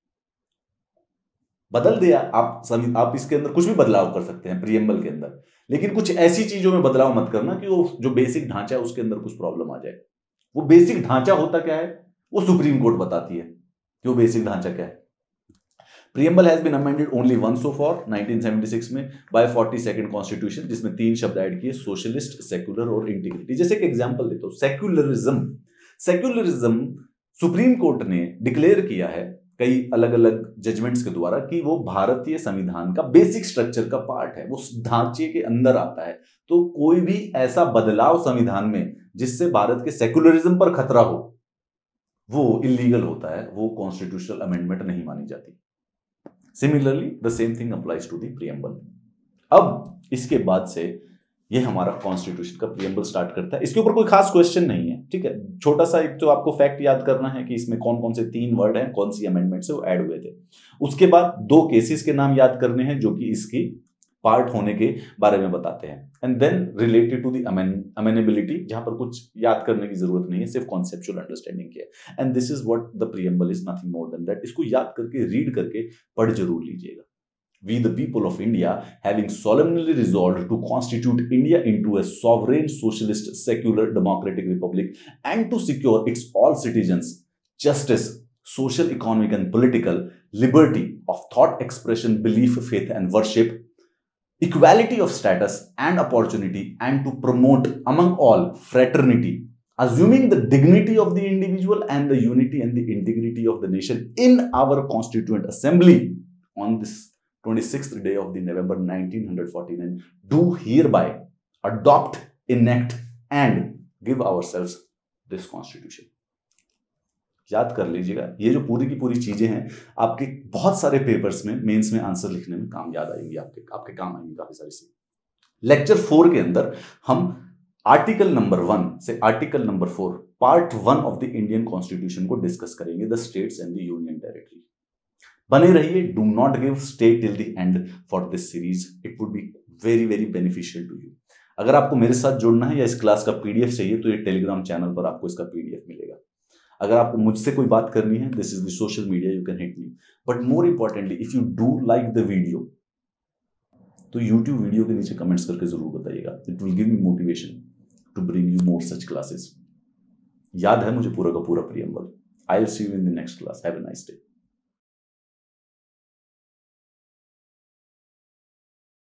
बदल दिया आप इसके अंदर कुछ भी बदलाव कर सकते हैं प्रीएम्बल के अंदर, लेकिन कुछ ऐसी चीजों में बदलाव मत करना कि वो जो बेसिक ढांचा है उसके अंदर कुछ प्रॉब्लम आ जाए। वो बेसिक ढांचा होता क्या है वो सुप्रीम कोर्ट बताती है कि वो बेसिक ढांचा क्या है। Preamble has been amended only once so far 1976 में बाय 42nd कॉन्स्टिट्यूशन, जिसमें 3 शब्द ऐड किए, सोशलिस्ट, सेक्युलर और इंटीग्रिटी। जैसे एक एग्जांपल देता हूं, सेक्युलरिज्म सुप्रीम कोर्ट ने डिक्लेयर किया है कई अलग अलग जजमेंट्स के द्वारा कि वो भारतीय संविधान का बेसिक स्ट्रक्चर का पार्ट है, वो ढांचे के अंदर आता है। तो कोई भी ऐसा बदलाव संविधान में जिससे भारत के सेक्युलरिज्म पर खतरा हो वो इलीगल होता है, वो कॉन्स्टिट्यूशनल अमेंडमेंट नहीं मानी जाती। Similarly the same thing applies to the preamble. अब इसके बाद से ये हमारा कॉन्स्टिट्यूशन का प्रीएम्बल स्टार्ट करता है। इसके ऊपर कोई खास क्वेश्चन नहीं है, ठीक है। छोटा सा एक तो आपको फैक्ट याद करना है कि इसमें कौन कौन से 3 वर्ड हैं, कौन सी अमेंडमेंट से वो ऐड हुए थे। उसके बाद 2 केसेस के नाम याद करने हैं जो कि इसकी पार्ट होने के बारे में बताते हैं, and then related to the amenability, जहां पर कुछ याद करने की जरूरत नहीं है, सिर्फ कॉन्सेप्चुअल अंडरस्टैंडिंग की है। And this is what the preamble is, nothing more than that. इसको याद करके, रीड करके पढ़ जरूर लीजिएगा। We the people of India, having solemnly resolved to constitute India into a sovereign, socialist, secular, democratic republic, and to secure its all citizens justice, social, economic, and political liberty of thought expression, belief, faith, and worship, equality of status and opportunity, and to promote among all fraternity, assuming the dignity of the individual and the unity and the integrity of the nation in our Constituent Assembly on this 26th day of the November 1949, do hereby adopt, enact and give ourselves this constitution। याद कर लीजिएगा, ये जो पूरी की पूरी चीजें हैं आपके बहुत सारे पेपर्स में, मेंस में आंसर लिखने में काम याद आएंगी, आपके काम आएंगी काफी सारी सी। लेक्चर 4 के अंदर हम आर्टिकल नंबर 1 से article number 4 part 1 of the Indian constitution को डिस्कस करेंगे, the states and the union territory. बने रहिए, do not give, stay till the end for this series, it would be very very beneficial to you. अगर आपको मेरे साथ जुड़ना है या इस क्लास का पीडीएफ चाहिए तो ये टेलीग्राम चैनल पर आपको इसका पीडीएफ मिलेगा। अगर आपको मुझसे कोई बात करनी है, this is the social media, you can hit me. But more importantly, if you do like the video तो यूट्यूब वीडियो के नीचे कमेंट्स करके जरूर बताइएगा। It will give me motivation to bring you more such classes. याद है मुझे पूरा का पूरा preamble. I will see you in the next class. Have a nice day.